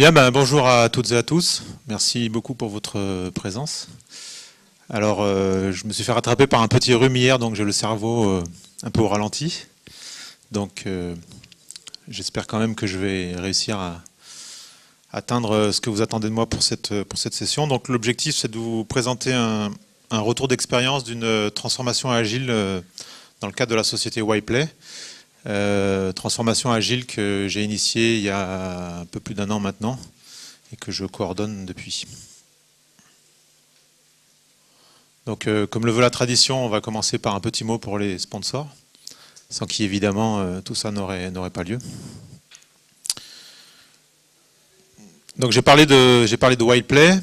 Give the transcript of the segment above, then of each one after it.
Bien, ben, bonjour à toutes et à tous. Merci beaucoup pour votre présence. Alors, je me suis fait rattraper par un petit rhume hier, donc j'ai le cerveau un peu au ralenti. Donc, j'espère quand même que je vais réussir à atteindre ce que vous attendez de moi pour cette session. Donc, l'objectif, c'est de vous présenter un retour d'expérience d'une transformation agile dans le cadre de la société Yplay. Transformation agile que j'ai initiée il y a un peu plus d'un an maintenant et que je coordonne depuis. Donc, comme le veut la tradition, on va commencer par un petit mot pour les sponsors, sans qui évidemment tout ça n'aurait pas lieu. Donc j'ai parlé de Yplay.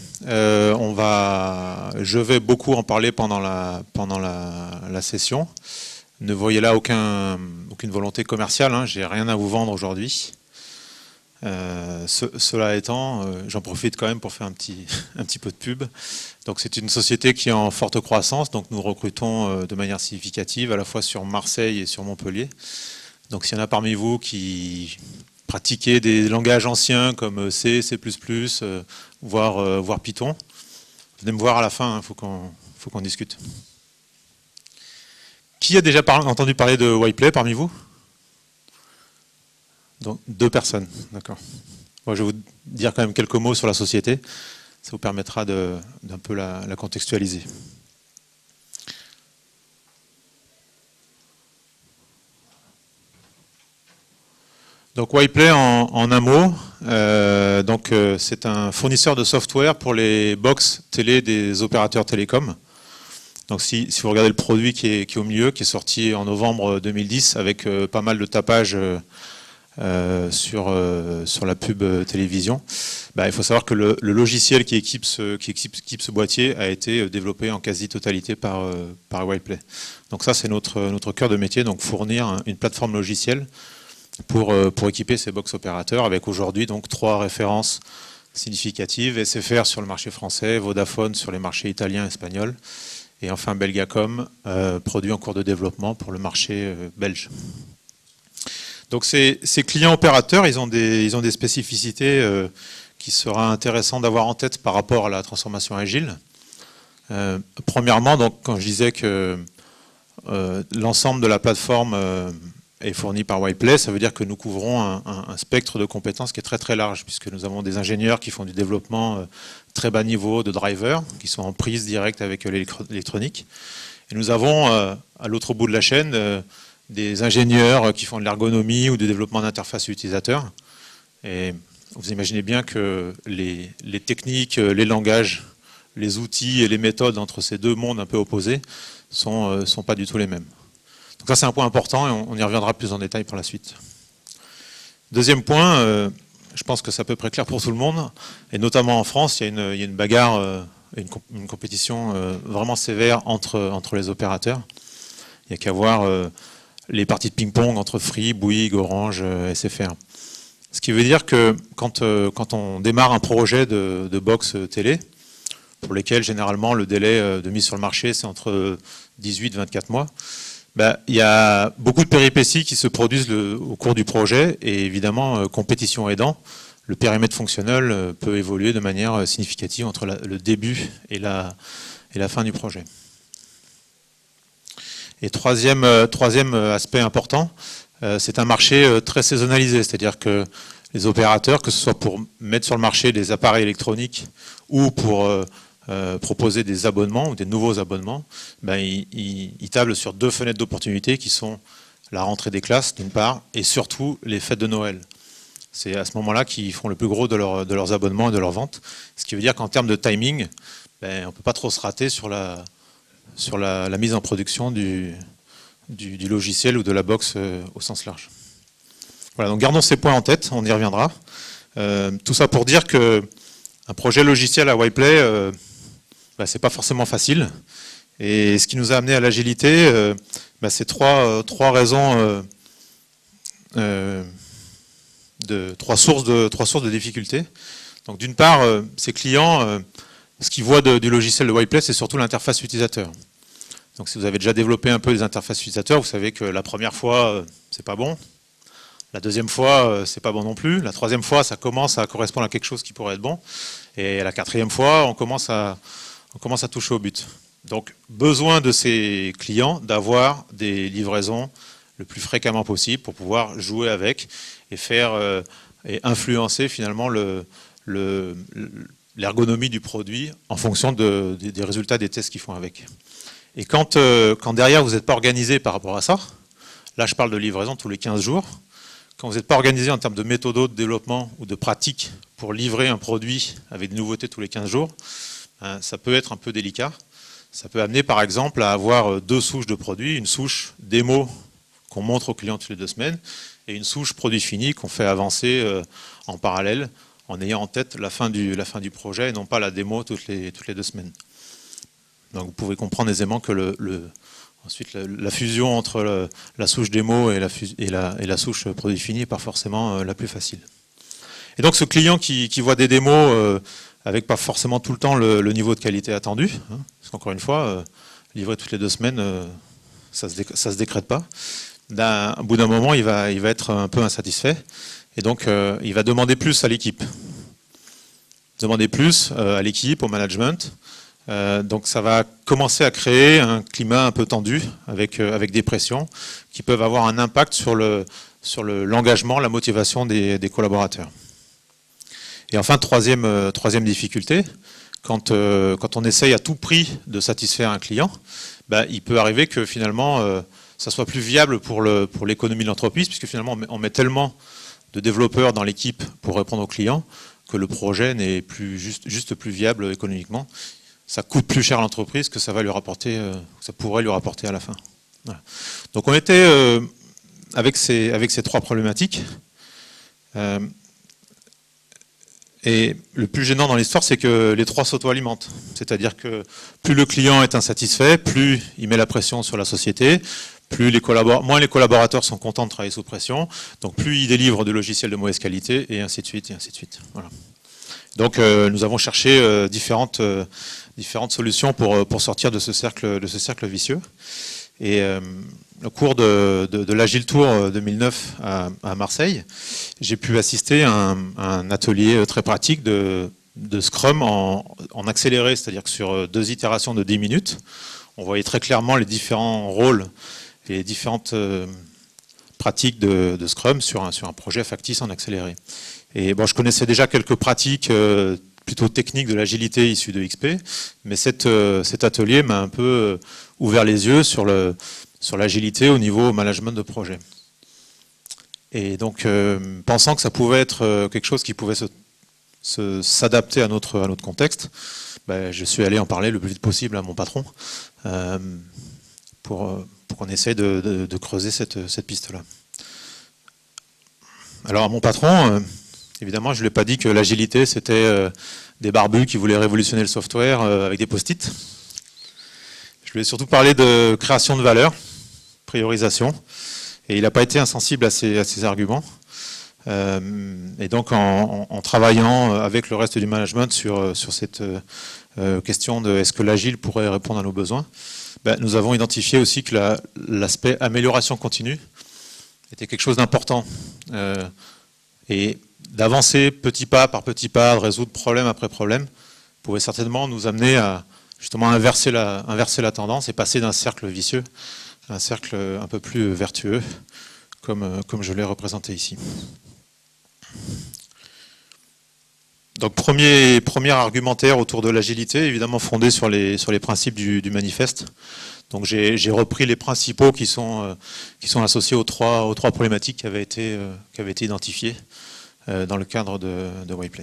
Je vais beaucoup en parler pendant la session. Ne voyez là aucune volonté commerciale, hein, j'ai rien à vous vendre aujourd'hui. Cela étant, j'en profite quand même pour faire un petit peu de pub. Donc c'est une société qui est en forte croissance, donc nous recrutons de manière significative à la fois sur Marseille et sur Montpellier. Donc s'il y en a parmi vous qui pratiquez des langages anciens comme C, C++, voire Python, venez me voir à la fin, faut qu'on discute. Qui a déjà entendu parler de Yplay parmi vous? Donc 2 personnes, d'accord. Moi, je vais vous dire quand même quelques mots sur la société. Ça vous permettra d'un peu la contextualiser. Donc Yplay en un mot, c'est un fournisseur de software pour les box télé des opérateurs télécoms. Donc si vous regardez le produit qui est au milieu, qui est sorti en novembre 2010 avec pas mal de tapage sur la pub télévision, il faut savoir que le logiciel qui équipe ce boîtier a été développé en quasi-totalité par Yplay. Donc ça c'est notre cœur de métier, donc fournir une plateforme logicielle pour équiper ces box opérateurs, avec aujourd'hui donc 3 références significatives: SFR sur le marché français, Vodafone sur les marchés italiens et espagnols, et enfin Belgacom, produit en cours de développement pour le marché belge. Donc ces clients opérateurs, ils ont des spécificités qui sera intéressant d'avoir en tête par rapport à la transformation agile. Premièrement, donc, quand je disais que l'ensemble de la plateforme est fourni par Yplay, ça veut dire que nous couvrons un spectre de compétences qui est très très large, puisque nous avons des ingénieurs qui font du développement très bas niveau de drivers, qui sont en prise directe avec l'électronique. Et nous avons à l'autre bout de la chaîne des ingénieurs qui font de l'ergonomie ou du développement d'interface utilisateur. Et vous imaginez bien que les techniques, les langages, les outils et les méthodes entre ces deux mondes un peu opposés sont pas du tout les mêmes. Donc ça c'est un point important et on y reviendra plus en détail par la suite. Deuxième point, je pense que c'est à peu près clair pour tout le monde, et notamment en France, il y a une bagarre, une compétition vraiment sévère entre les opérateurs. Il n'y a qu'à voir les parties de ping-pong entre Free, Bouygues, Orange, SFR. Ce qui veut dire que quand on démarre un projet de box télé, pour lesquels généralement le délai de mise sur le marché c'est entre 18 et 24 mois, il y a beaucoup de péripéties qui se produisent au cours du projet, et évidemment, compétition aidant, le périmètre fonctionnel peut évoluer de manière significative entre le début et la fin du projet. Et troisième aspect important, c'est un marché très saisonnalisé, c'est-à-dire que les opérateurs, que ce soit pour mettre sur le marché des appareils électroniques ou pour proposer des abonnements ou des nouveaux abonnements, ils tablent sur 2 fenêtres d'opportunité qui sont la rentrée des classes d'une part et surtout les fêtes de Noël. C'est à ce moment-là qu'ils font le plus gros de leurs abonnements et de leurs ventes, ce qui veut dire qu'en termes de timing, on ne peut pas trop se rater sur la mise en production du logiciel ou de la box au sens large. Voilà, donc gardons ces points en tête, on y reviendra. Tout ça pour dire que un projet logiciel à Yplay, c'est pas forcément facile. Et ce qui nous a amené à l'agilité, c'est trois raisons, trois sources de difficultés. Donc d'une part, ces clients, ce qu'ils voient du logiciel de Yplay, c'est surtout l'interface utilisateur. Donc si vous avez déjà développé un peu les interfaces utilisateurs, vous savez que la première fois, c'est pas bon. La deuxième fois, c'est pas bon non plus. La troisième fois, ça commence à correspondre à quelque chose qui pourrait être bon. Et la quatrième fois, on commence à toucher au but. Donc, besoin de ces clients d'avoir des livraisons le plus fréquemment possible pour pouvoir jouer avec et faire et influencer finalement l'ergonomie du produit en fonction des résultats des tests qu'ils font avec. Et quand derrière vous n'êtes pas organisé par rapport à ça, là je parle de livraison tous les 15 jours, quand vous n'êtes pas organisé en termes de méthodos de développement ou de pratiques pour livrer un produit avec des nouveautés tous les 15 jours, ça peut être un peu délicat. Ça peut amener par exemple à avoir deux souches de produits, une souche démo qu'on montre aux clients toutes les 2 semaines et une souche produit fini qu'on fait avancer en parallèle en ayant en tête la fin du projet et non pas la démo toutes les 2 semaines. Donc vous pouvez comprendre aisément que ensuite la fusion entre la souche démo et la souche produit fini n'est pas forcément la plus facile. Et donc ce client qui voit des démos avec pas forcément tout le temps le niveau de qualité attendu, hein, parce qu'encore une fois, livrer toutes les 2 semaines, ça se décrète pas. Au bout d'un moment, il va être un peu insatisfait, et donc il va demander plus à l'équipe. Demander plus à l'équipe, au management. Donc ça va commencer à créer un climat un peu tendu, avec des pressions, qui peuvent avoir un impact sur l'engagement, la motivation des collaborateurs. Et enfin, troisième difficulté, quand on essaye à tout prix de satisfaire un client, il peut arriver que finalement, ça soit plus viable pour l'économie de l'entreprise, puisque finalement, on met tellement de développeurs dans l'équipe pour répondre aux clients que le projet n'est plus juste plus viable économiquement. Ça coûte plus cher à l'entreprise que ça pourrait lui rapporter à la fin. Voilà. Donc on était avec ces 3 problématiques. Et le plus gênant dans l'histoire, c'est que les 3 s'auto-alimentent. C'est-à-dire que plus le client est insatisfait, plus il met la pression sur la société, moins les collaborateurs sont contents de travailler sous pression, donc plus ils délivrent de logiciels de mauvaise qualité, et ainsi de suite, et ainsi de suite. Voilà. Donc nous avons cherché différentes solutions pour sortir de ce cercle vicieux. Et au cours de l'Agile Tour 2009 à Marseille, j'ai pu assister à un atelier très pratique de Scrum en accéléré, c'est-à-dire que sur 2 itérations de 10 minutes, on voyait très clairement les différents rôles et les différentes pratiques de Scrum sur un projet factice en accéléré. Et bon, je connaissais déjà quelques pratiques plutôt techniques de l'agilité issues de XP, mais cet atelier m'a un peu ouvert les yeux sur l'agilité au niveau management de projet. Et donc, pensant que ça pouvait être quelque chose qui pouvait s'adapter à notre contexte, je suis allé en parler le plus vite possible à mon patron pour qu'on essaye de creuser cette piste-là. Alors, à mon patron, évidemment, je ne lui ai pas dit que l'agilité, c'était des barbus qui voulaient révolutionner le software avec des post-it. Je lui ai surtout parlé de création de valeur, priorisation, et il n'a pas été insensible à ces arguments. Et donc, en travaillant avec le reste du management sur cette question de est-ce que l'agile pourrait répondre à nos besoins, nous avons identifié aussi que l'aspect amélioration continue était quelque chose d'important. Et d'avancer petit pas par petit pas, de résoudre problème après problème, pouvait certainement nous amener à justement inverser la tendance et passer d'un cercle vicieux à un cercle un peu plus vertueux, comme je l'ai représenté ici. Donc premier argumentaire autour de l'agilité, évidemment fondé sur les principes du manifeste. Donc j'ai repris les principaux qui sont associés aux trois problématiques qui avaient été identifiées dans le cadre de WayPlay.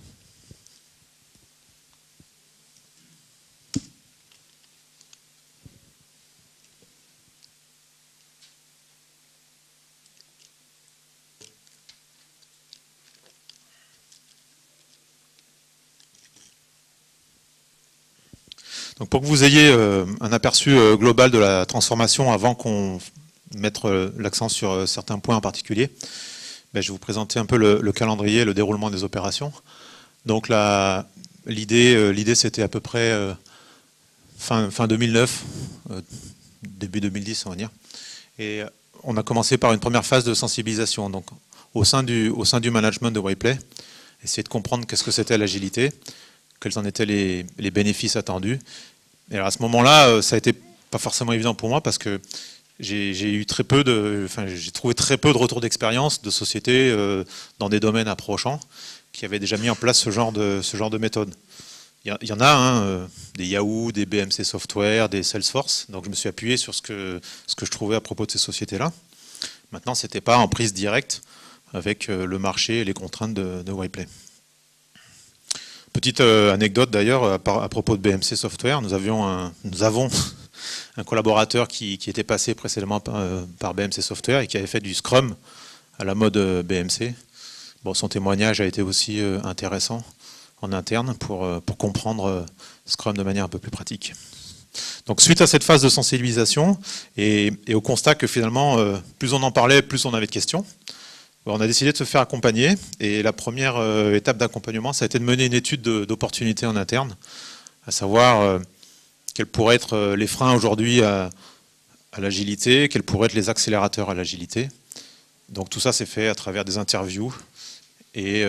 Donc pour que vous ayez un aperçu global de la transformation avant qu'on mette l'accent sur certains points en particulier, je vais vous présenter un peu le calendrier, le déroulement des opérations. Donc l'idée c'était à peu près fin 2009, début 2010 on va dire. Et on a commencé par une première phase de sensibilisation. Donc, au sein du management de WiPlay, essayer de comprendre qu'est-ce que c'était l'agilité, quels en étaient les bénéfices attendus. Et alors à ce moment-là, ça a été pas forcément évident pour moi parce que j'ai trouvé très peu de retours d'expérience de sociétés dans des domaines approchants qui avaient déjà mis en place ce genre de méthode. Il y en a, des Yahoo, des BMC Software, des Salesforce. Donc je me suis appuyé sur ce que je trouvais à propos de ces sociétés-là. Maintenant, ce n'était pas en prise directe avec le marché et les contraintes de WiPlay. Petite anecdote d'ailleurs à propos de BMC Software, nous avons un collaborateur qui était passé précédemment par BMC Software et qui avait fait du Scrum à la mode BMC. Bon, son témoignage a été aussi intéressant en interne pour comprendre Scrum de manière un peu plus pratique. Donc suite à cette phase de sensibilisation et au constat que finalement, plus on en parlait, plus on avait de questions, on a décidé de se faire accompagner. Et la première étape d'accompagnement, ça a été de mener une étude d'opportunité en interne, à savoir quels pourraient être les freins aujourd'hui à l'agilité, quels pourraient être les accélérateurs à l'agilité. Donc tout ça s'est fait à travers des interviews et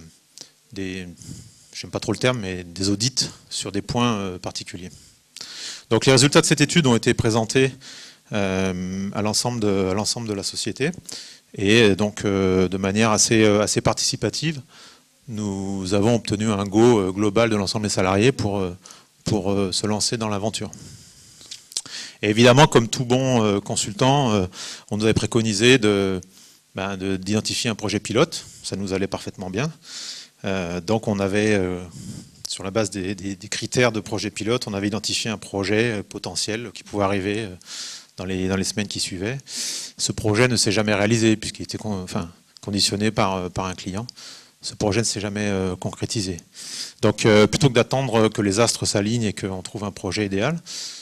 j'aime pas trop le terme, mais des audits sur des points particuliers. Donc les résultats de cette étude ont été présentés à l'ensemble de la société. Et donc de manière assez participative, nous avons obtenu un go global de l'ensemble des salariés pour se lancer dans l'aventure. Et évidemment, comme tout bon consultant, on nous avait préconisé d'identifier un projet pilote. Ça nous allait parfaitement bien. Donc on avait, sur la base des critères de projet pilote, on avait identifié un projet potentiel qui pouvait arriver dans les semaines qui suivaient. Ce projet ne s'est jamais réalisé puisqu'il était conditionné par un client. Ce projet ne s'est jamais concrétisé. Donc plutôt que d'attendre que les astres s'alignent et qu'on trouve un projet idéal,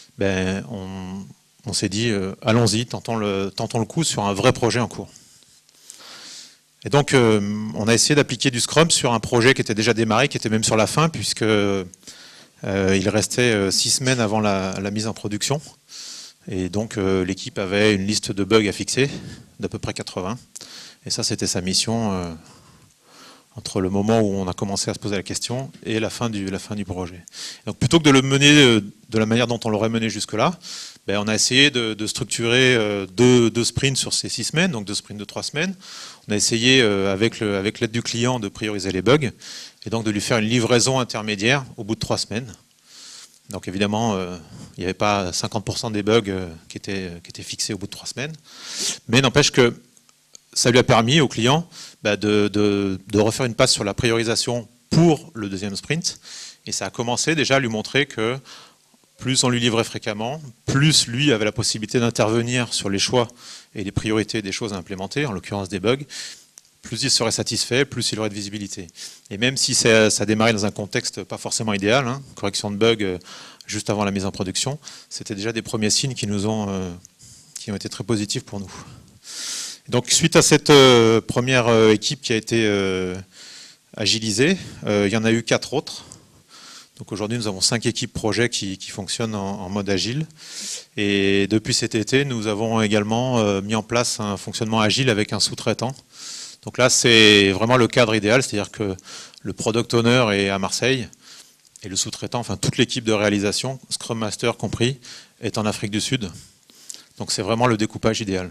on s'est dit allons-y, tentons le coup sur un vrai projet en cours. Et donc on a essayé d'appliquer du Scrum sur un projet qui était déjà démarré, qui était même sur la fin, puisque il restait 6 semaines avant la mise en production. Et donc l'équipe avait une liste de bugs à fixer, d'à peu près 80. Et ça, c'était sa mission entre le moment où on a commencé à se poser la question et la fin du projet. Donc plutôt que de le mener de la manière dont on l'aurait mené jusque-là, on a essayé de structurer deux sprints sur ces 6 semaines, donc 2 sprints de 3 semaines. On a essayé, avec l'aide du client, de prioriser les bugs et donc de lui faire une livraison intermédiaire au bout de 3 semaines. Donc évidemment, il n'y avait pas 50% des bugs qui étaient fixés au bout de 3 semaines. Mais n'empêche que ça lui a permis au client de refaire une passe sur la priorisation pour le 2e sprint. Et ça a commencé déjà à lui montrer que plus on lui livrait fréquemment, plus lui avait la possibilité d'intervenir sur les choix et les priorités des choses à implémenter, en l'occurrence des bugs, plus il serait satisfait, plus il aurait de visibilité. Et même si ça démarrait dans un contexte pas forcément idéal, correction de bugs juste avant la mise en production, c'était déjà des premiers signes qui ont été très positifs pour nous. Donc suite à cette première équipe qui a été agilisée, il y en a eu 4 autres. Donc aujourd'hui, nous avons 5 équipes projets qui fonctionnent en mode agile. Et depuis cet été, nous avons également mis en place un fonctionnement agile avec un sous-traitant. Donc là, c'est vraiment le cadre idéal, c'est-à-dire que le product owner est à Marseille et le sous-traitant, enfin toute l'équipe de réalisation, Scrum Master compris, est en Afrique du Sud. Donc c'est vraiment le découpage idéal.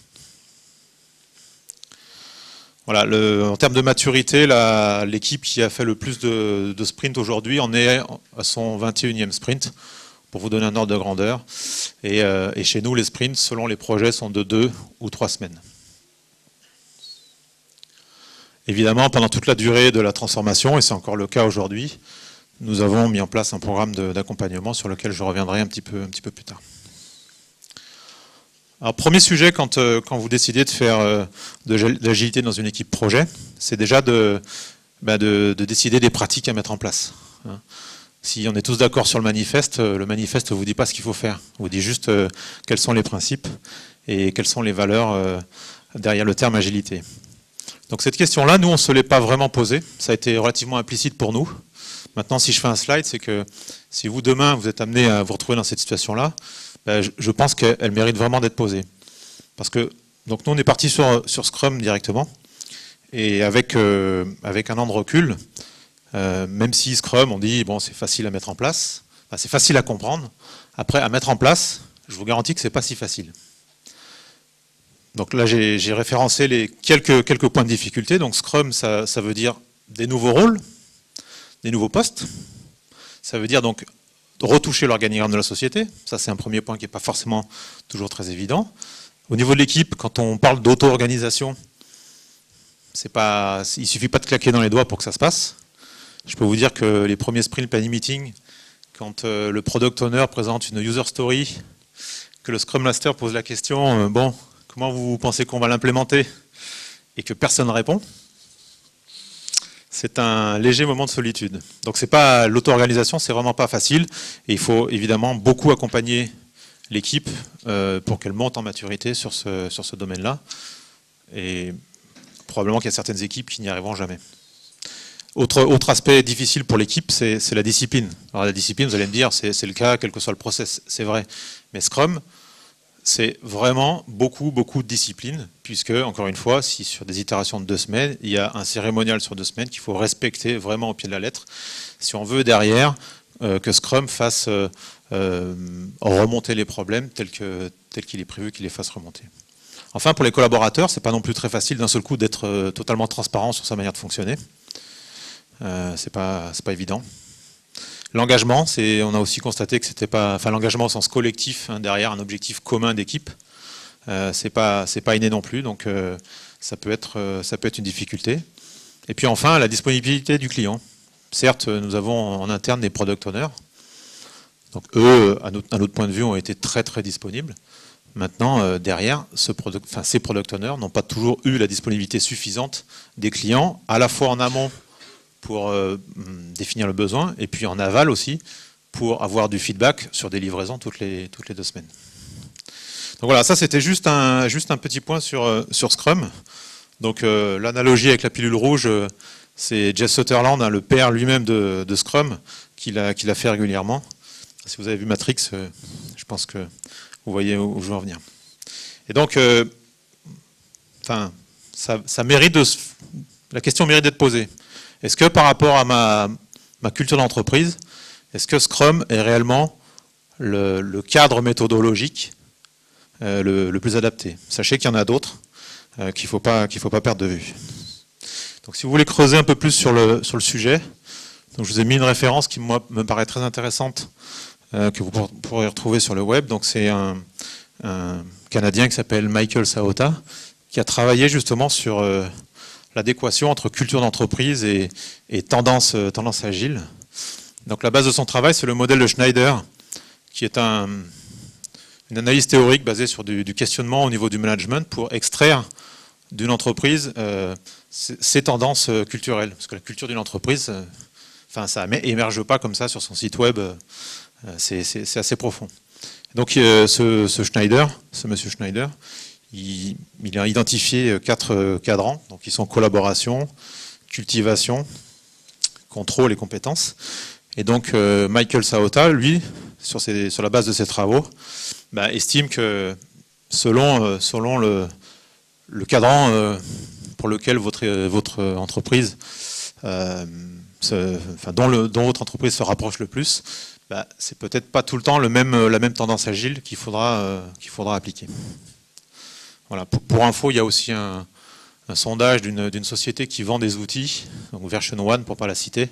Voilà, en termes de maturité, l'équipe qui a fait le plus de sprints aujourd'hui en est à son 21e sprint, pour vous donner un ordre de grandeur. Et chez nous, les sprints, selon les projets, sont de 2 ou 3 semaines. Évidemment, pendant toute la durée de la transformation, et c'est encore le cas aujourd'hui, nous avons mis en place un programme d'accompagnement sur lequel je reviendrai un petit peu plus tard. Alors, premier sujet, quand vous décidez de faire de l'agilité dans une équipe projet, c'est déjà de décider des pratiques à mettre en place. Si on est tous d'accord sur le manifeste ne vous dit pas ce qu'il faut faire. Il vous dit juste quels sont les principes et quelles sont les valeurs derrière le terme agilité. Donc cette question-là, nous, on ne se l'est pas vraiment posée. Ça a été relativement implicite pour nous. Maintenant, si je fais un slide, c'est que si vous, demain, vous êtes amené à vous retrouver dans cette situation-là, je pense qu'elle mérite vraiment d'être posée. Parce que Donc nous, on est parti sur Scrum directement. Et avec un an de recul, même si Scrum, on dit, bon, c'est facile à mettre en place, enfin, c'est facile à comprendre. Après, à mettre en place, je vous garantis que c'est pas si facile. Donc là, j'ai référencé les quelques points de difficulté. Donc Scrum, ça veut dire des nouveaux rôles, des nouveaux postes. Ça veut dire donc retoucher l'organigramme de la société. Ça, c'est un premier point qui n'est pas forcément toujours très évident. Au niveau de l'équipe, quand on parle d'auto-organisation, il ne suffit pas de claquer dans les doigts pour que ça se passe. Je peux vous dire que les premiers sprint planning meeting, quand le product owner présente une user story, que le Scrum Master pose la question, bon, comment vous pensez qu'on va l'implémenter, et que personne ne répond, c'est un léger moment de solitude. Donc c'est pas l'auto-organisation, c'est vraiment pas facile, et il faut évidemment beaucoup accompagner l'équipe pour qu'elle monte en maturité sur ce domaine-là. Et probablement qu'il y a certaines équipes qui n'y arriveront jamais. Autre aspect difficile pour l'équipe, c'est la discipline. Alors la discipline, vous allez me dire, c'est le cas, quel que soit le process, c'est vrai. Mais Scrum, c'est vraiment beaucoup de discipline, puisque, encore une fois, si sur des itérations de 2 semaines, il y a un cérémonial sur 2 semaines qu'il faut respecter vraiment au pied de la lettre, si on veut derrière que Scrum fasse remonter les problèmes tel qu'il est prévu qu'il les fasse remonter. Enfin, pour les collaborateurs, c'est pas non plus très facile d'un seul coup d'être totalement transparent sur sa manière de fonctionner. C'est pas évident. L'engagement, on a aussi constaté que c'était pas, enfin l'engagement au sens collectif, hein, derrière un objectif commun d'équipe, c'est pas inné non plus, donc ça peut être une difficulté. Et puis enfin, la disponibilité du client. Certes, nous avons en interne des product owners, donc eux, à notre point de vue, ont été très disponibles. Maintenant, derrière, ces product owners n'ont pas toujours eu la disponibilité suffisante des clients, à la fois en amont pour définir le besoin, et puis en aval aussi, pour avoir du feedback sur des livraisons toutes les 2 semaines. Donc voilà, ça c'était juste un petit point sur Scrum. Donc l'analogie avec la pilule rouge, c'est Jeff Sutherland, hein, le père lui-même de Scrum, qui l'a fait régulièrement. Si vous avez vu Matrix, je pense que vous voyez où je veux en venir. Et donc, ça mérite la question mérite d'être posée. Est-ce que par rapport à ma culture d'entreprise, est-ce que Scrum est réellement le cadre méthodologique le plus adapté? Sachez qu'il y en a d'autres qu'il ne faut pas perdre de vue. Donc si vous voulez creuser un peu plus sur le sujet, donc je vous ai mis une référence qui moi, me paraît très intéressante, que vous pourrez retrouver sur le web. Donc c'est un Canadien qui s'appelle Michael Saota, qui a travaillé justement sur l'adéquation entre culture d'entreprise et tendance agile. Donc la base de son travail, c'est le modèle de Schneider, qui est une analyse théorique basée sur du questionnement au niveau du management pour extraire d'une entreprise ses tendances culturelles. Parce que la culture d'une entreprise, ça émerge pas comme ça sur son site web, c'est assez profond. Donc ce monsieur Schneider, il a identifié 4 cadrans, donc ils sont collaboration, cultivation, contrôle et compétences. Et donc Michael Saota, lui, sur la base de ses travaux, estime que selon le cadran pour lequel votre entreprise, dont votre entreprise se rapproche le plus, c'est peut-être pas tout le temps la même tendance agile qu'il faudra appliquer. Voilà. Pour info, il y a aussi un sondage d'une société qui vend des outils, donc Version One pour ne pas la citer,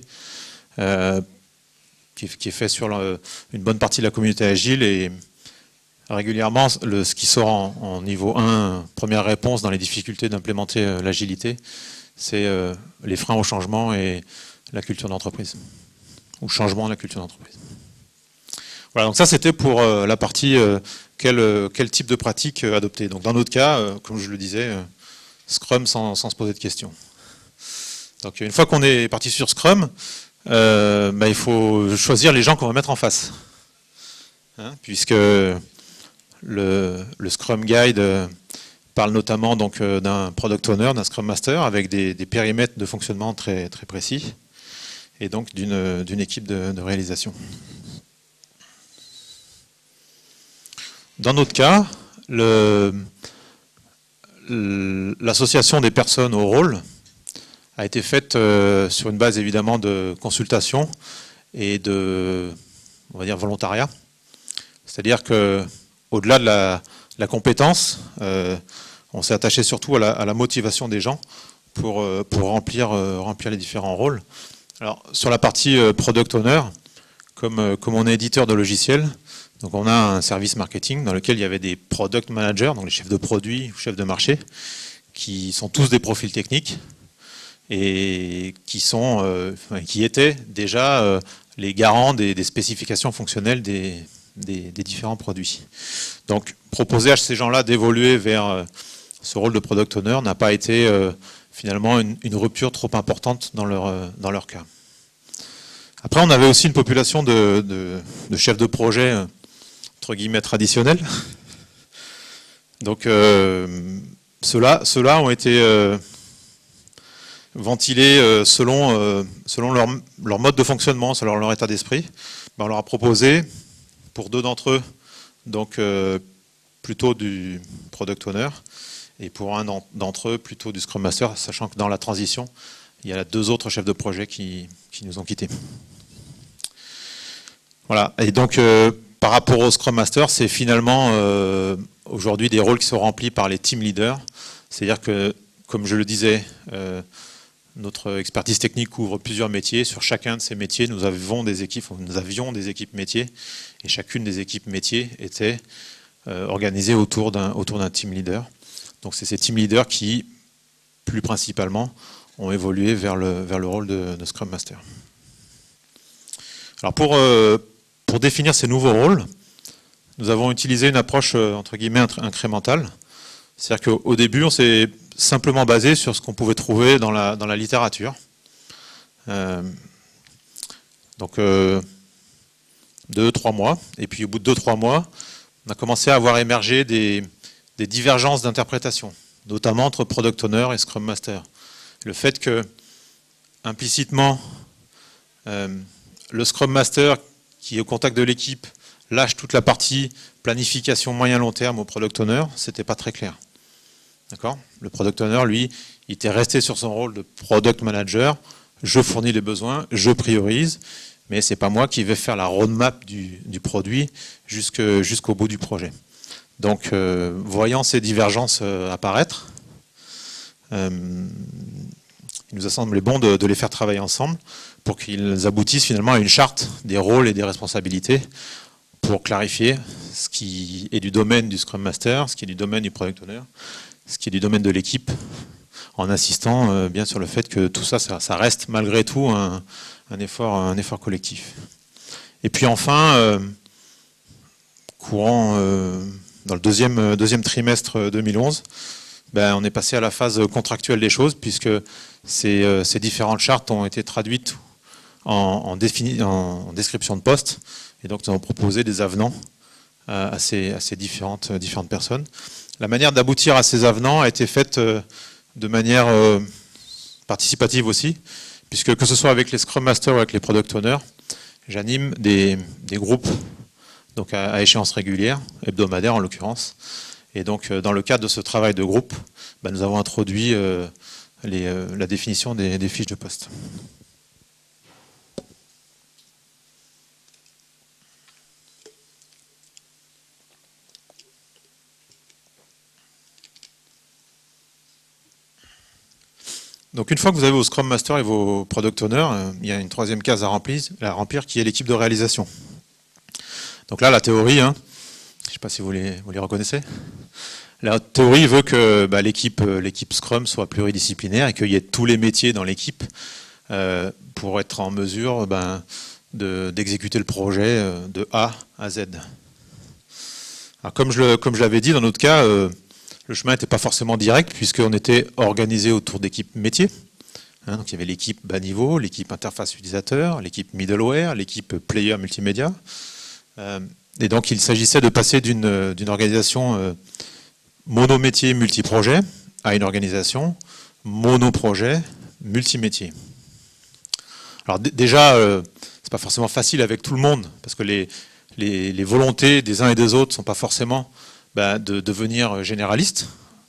qui est fait sur une bonne partie de la communauté agile, et régulièrement, ce qui sort en niveau 1, première réponse dans les difficultés d'implémenter l'agilité, c'est les freins au changement et la culture d'entreprise, ou changement de la culture d'entreprise. Voilà, donc ça c'était pour la partie quel type de pratique adopter. Donc dans notre cas, comme je le disais, Scrum sans se poser de questions. Donc une fois qu'on est parti sur Scrum, il faut choisir les gens qu'on va mettre en face. Hein, puisque le Scrum Guide parle notamment d'un Product Owner, d'un Scrum Master, avec des périmètres de fonctionnement très précis, et donc d'une équipe de réalisation. Dans notre cas, l'association des personnes au rôle a été faite sur une base évidemment de consultation et de, on va dire, volontariat. C'est-à-dire que au-delà de la compétence, on s'est attaché surtout à la motivation des gens pour remplir les différents rôles. Alors, sur la partie product owner, comme on est éditeur de logiciels, donc on a un service marketing dans lequel il y avait des product managers, donc les chefs de produits ou chefs de marché, qui sont tous des profils techniques et qui étaient déjà les garants des spécifications fonctionnelles des différents produits. Donc proposer à ces gens-là d'évoluer vers ce rôle de product owner n'a pas été finalement une rupture trop importante dans leur cas. Après, on avait aussi une population de chefs de projet entre guillemets traditionnels. Donc ceux-là ont été ventilés selon leur mode de fonctionnement, selon leur état d'esprit. On leur a proposé, pour 2 d'entre eux, donc plutôt du product owner, et pour un d'entre eux, plutôt du Scrum Master, sachant que dans la transition, il y a 2 autres chefs de projet qui nous ont quittés. Voilà, et donc par rapport au Scrum Master, c'est finalement aujourd'hui des rôles qui sont remplis par les team leaders. C'est-à-dire que, comme je le disais, notre expertise technique couvre plusieurs métiers. Sur chacun de ces métiers, nous avions des équipes métiers, et chacune des équipes métiers était organisée autour d'un team leader. Donc c'est ces team leaders qui, plus principalement, ont évolué vers le rôle de Scrum Master. Alors pour définir ces nouveaux rôles, nous avons utilisé une approche entre guillemets incrémentale. C'est-à-dire qu'au début, on s'est simplement basé sur ce qu'on pouvait trouver dans la littérature. Donc 2-3 mois. Et puis au bout de 2-3 mois, on a commencé à voir émerger des divergences d'interprétation, notamment entre Product Owner et Scrum Master. Le fait que, implicitement, le Scrum Master, qui est au contact de l'équipe, lâche toute la partie planification moyen-long terme au Product Owner, c'était pas très clair. D'accord ? Le Product Owner, lui, il était resté sur son rôle de Product Manager. Je fournis les besoins, je priorise, mais c'est pas moi qui vais faire la roadmap du produit jusqu'au bout du projet. Donc, voyant ces divergences apparaître, il nous a semblé bon de les faire travailler ensemble pour qu'ils aboutissent finalement à une charte des rôles et des responsabilités pour clarifier ce qui est du domaine du Scrum Master, ce qui est du domaine du Product Owner, ce qui est du domaine de l'équipe, en insistant bien sur le fait que tout ça reste malgré tout un effort collectif. Et puis enfin, courant dans le deuxième trimestre 2011, on est passé à la phase contractuelle des choses, puisque ces différentes chartes ont été traduites en description de poste, et donc nous avons proposé des avenants à ces différentes personnes. La manière d'aboutir à ces avenants a été faite de manière participative aussi, puisque que ce soit avec les Scrum Masters ou avec les Product Owners, j'anime des groupes donc à échéance régulière, hebdomadaire en l'occurrence. Et donc dans le cadre de ce travail de groupe, nous avons introduit la définition des fiches de poste. Donc une fois que vous avez vos Scrum Master et vos Product Owners, il y a une troisième case à remplir qui est l'équipe de réalisation. Donc là, la théorie, je ne sais pas si vous les reconnaissez, la théorie veut que l'équipe Scrum soit pluridisciplinaire et qu'il y ait tous les métiers dans l'équipe pour être en mesure d'exécuter le projet de A à Z. Alors comme je l'avais dit, dans notre cas, le chemin n'était pas forcément direct puisqu'on était organisé autour d'équipes métiers. Donc il y avait l'équipe bas niveau, l'équipe interface utilisateur, l'équipe middleware, l'équipe player multimédia. Et donc il s'agissait de passer d'une organisation monométier multiprojet à une organisation monoprojet multimétier. Alors déjà, c'est pas forcément facile avec tout le monde parce que les volontés des uns et des autres ne sont pas forcément de devenir généralistes.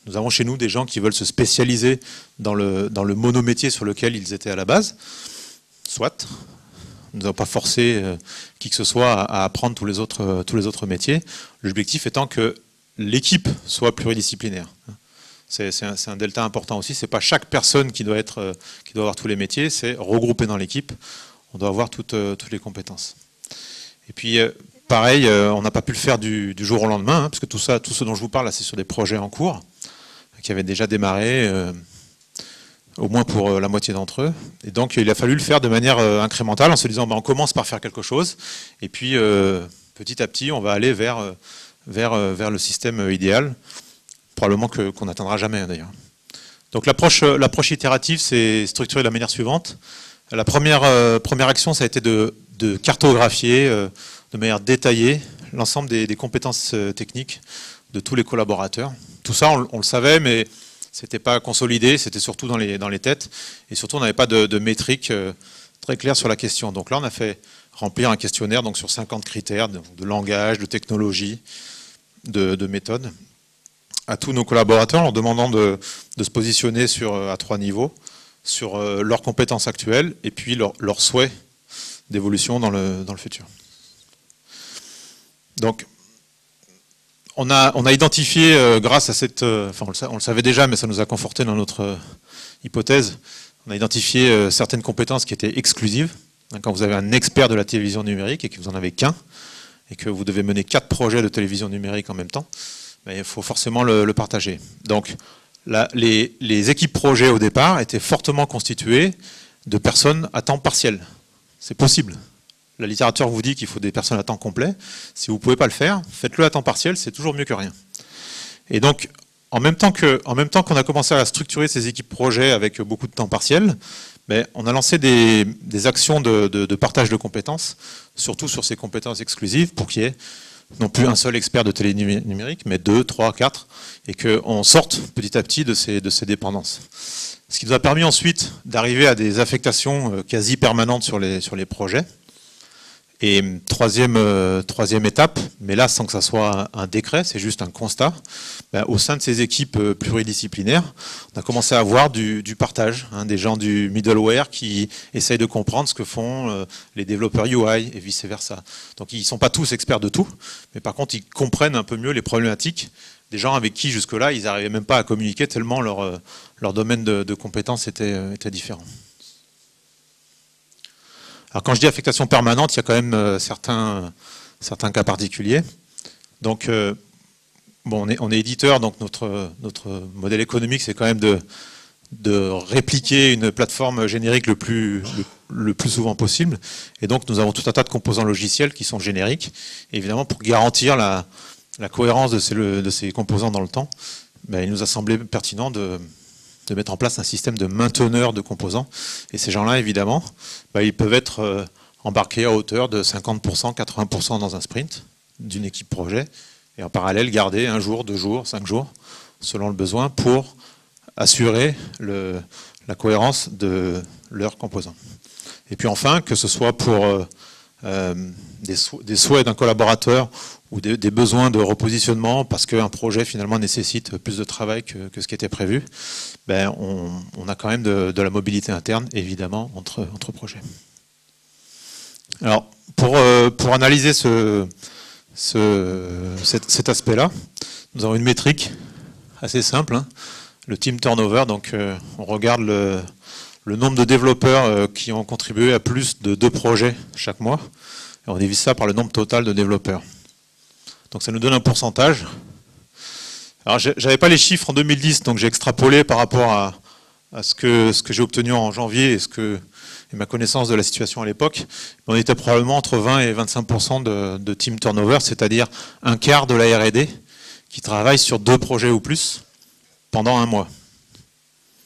Nous avons chez nous des gens qui veulent se spécialiser dans le monométier sur lequel ils étaient à la base. Soit. Nous n'avons pas forcé qui que ce soit à apprendre tous les autres métiers. L'objectif étant que l'équipe soit pluridisciplinaire. C'est un delta important aussi. C'est pas chaque personne qui doit avoir tous les métiers, c'est regroupé dans l'équipe. On doit avoir toutes les compétences. Et puis, pareil, on n'a pas pu le faire du jour au lendemain, parce que tout ce dont je vous parle, c'est sur des projets en cours, qui avaient déjà démarré, au moins pour la moitié d'entre eux. Et donc, il a fallu le faire de manière incrémentale, en se disant, on commence par faire quelque chose, et puis, petit à petit, on va aller vers le système idéal, probablement qu'on n'atteindra jamais, d'ailleurs. Donc, l'approche itérative, c'est structuré de la manière suivante. La première action, ça a été de cartographier de manière détaillée l'ensemble des compétences techniques de tous les collaborateurs. Tout ça, on le savait, mais c'était pas consolidé, c'était surtout dans les têtes, et surtout on n'avait pas de métriques très claires sur la question. Donc là, on a fait remplir un questionnaire donc sur 50 critères de langage, de technologie, de méthode, à tous nos collaborateurs, en leur demandant de se positionner à 3 niveaux, sur leurs compétences actuelles et puis leurs souhaits d'évolution dans le futur. Donc, on a identifié, grâce à cette... enfin, on le savait déjà, mais ça nous a conforté dans notre hypothèse. On a identifié certaines compétences qui étaient exclusives. Quand vous avez un expert de la télévision numérique et que vous n'en avez qu'un, et que vous devez mener 4 projets de télévision numérique en même temps, ben, il faut forcément le partager. Donc, les équipes projets au départ étaient fortement constituées de personnes à temps partiel. C'est possible. La littérature vous dit qu'il faut des personnes à temps complet. Si vous ne pouvez pas le faire, faites-le à temps partiel, c'est toujours mieux que rien. Et donc, en même temps qu'on a commencé à structurer ces équipes projets avec beaucoup de temps partiel, ben, on a lancé des actions de partage de compétences, surtout sur ces compétences exclusives, pour qu'il y ait non plus un seul expert de télé numérique, mais 2, 3, 4, et qu'on sorte petit à petit de ces dépendances. Ce qui nous a permis ensuite d'arriver à des affectations quasi permanentes sur les projets. Et troisième étape, mais là sans que ça soit un décret, c'est juste un constat, ben, au sein de ces équipes pluridisciplinaires, on a commencé à avoir du partage, des gens du middleware qui essayent de comprendre ce que font les développeurs UI et vice-versa. Donc ils ne sont pas tous experts de tout, mais par contre ils comprennent un peu mieux les problématiques des gens avec qui jusque-là ils n'arrivaient même pas à communiquer tellement leur domaine de compétences était différent. Alors quand je dis affectation permanente, il y a quand même certains cas particuliers. Donc, bon, on est éditeur, donc notre modèle économique, c'est quand même de répliquer une plateforme générique le plus souvent possible. Et donc, nous avons tout un tas de composants logiciels qui sont génériques. Et évidemment, pour garantir la cohérence de ces composants dans le temps, ben, il nous a semblé pertinent de mettre en place un système de mainteneurs de composants. Et ces gens-là, évidemment, bah, ils peuvent être embarqués à hauteur de 50%, 80% dans un sprint d'une équipe projet, et en parallèle garder 1 jour, 2 jours, 5 jours, selon le besoin, pour assurer la cohérence de leurs composants. Et puis enfin, que ce soit pour des souhaits d'un collaborateur ou des besoins de repositionnement parce qu'un projet finalement nécessite plus de travail que ce qui était prévu, ben on a quand même de la mobilité interne, évidemment, entre projets. Alors, pour analyser cet aspect-là, nous avons une métrique assez simple, le team turnover. Donc, on regarde le nombre de développeurs qui ont contribué à plus de 2 projets chaque mois, et on divise ça par le nombre total de développeurs. Donc ça nous donne un pourcentage. Alors j'avais pas les chiffres en 2010, donc j'ai extrapolé par rapport à ce que j'ai obtenu en janvier et ma connaissance de la situation à l'époque. On était probablement entre 20 et 25% de team turnover, c'est-à-dire un quart de la R&D qui travaille sur 2 projets ou plus pendant 1 mois. D'accord ?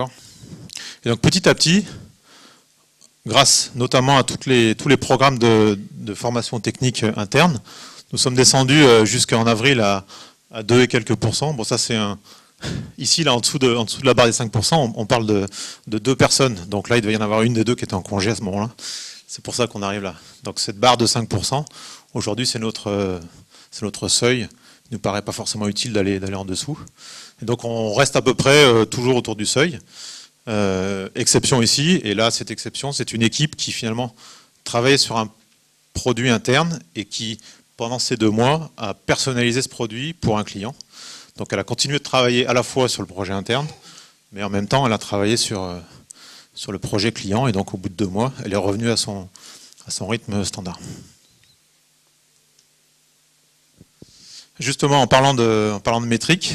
Et donc petit à petit, grâce notamment à tous les programmes de formation technique interne, nous sommes descendus jusqu'en avril à 2 et quelques pourcents. Bon, ça c'est ici, là, en dessous de la barre des 5%, on parle de 2 personnes. Donc là, il devait y en avoir une des 2 qui était en congé à ce moment-là. C'est pour ça qu'on arrive là. Donc cette barre de 5%, aujourd'hui, c'est notre seuil il ne nous paraît pas forcément utile d'aller en dessous. Et donc on reste à peu près toujours autour du seuil. Exception ici, et là cette exception, c'est une équipe qui finalement travaillait sur un produit interne et qui, pendant ces 2 mois, a personnalisé ce produit pour un client. Donc elle a continué de travailler à la fois sur le projet interne, mais en même temps elle a travaillé sur le projet client, et donc au bout de 2 mois, elle est revenue à son rythme standard. Justement, en parlant de métriques,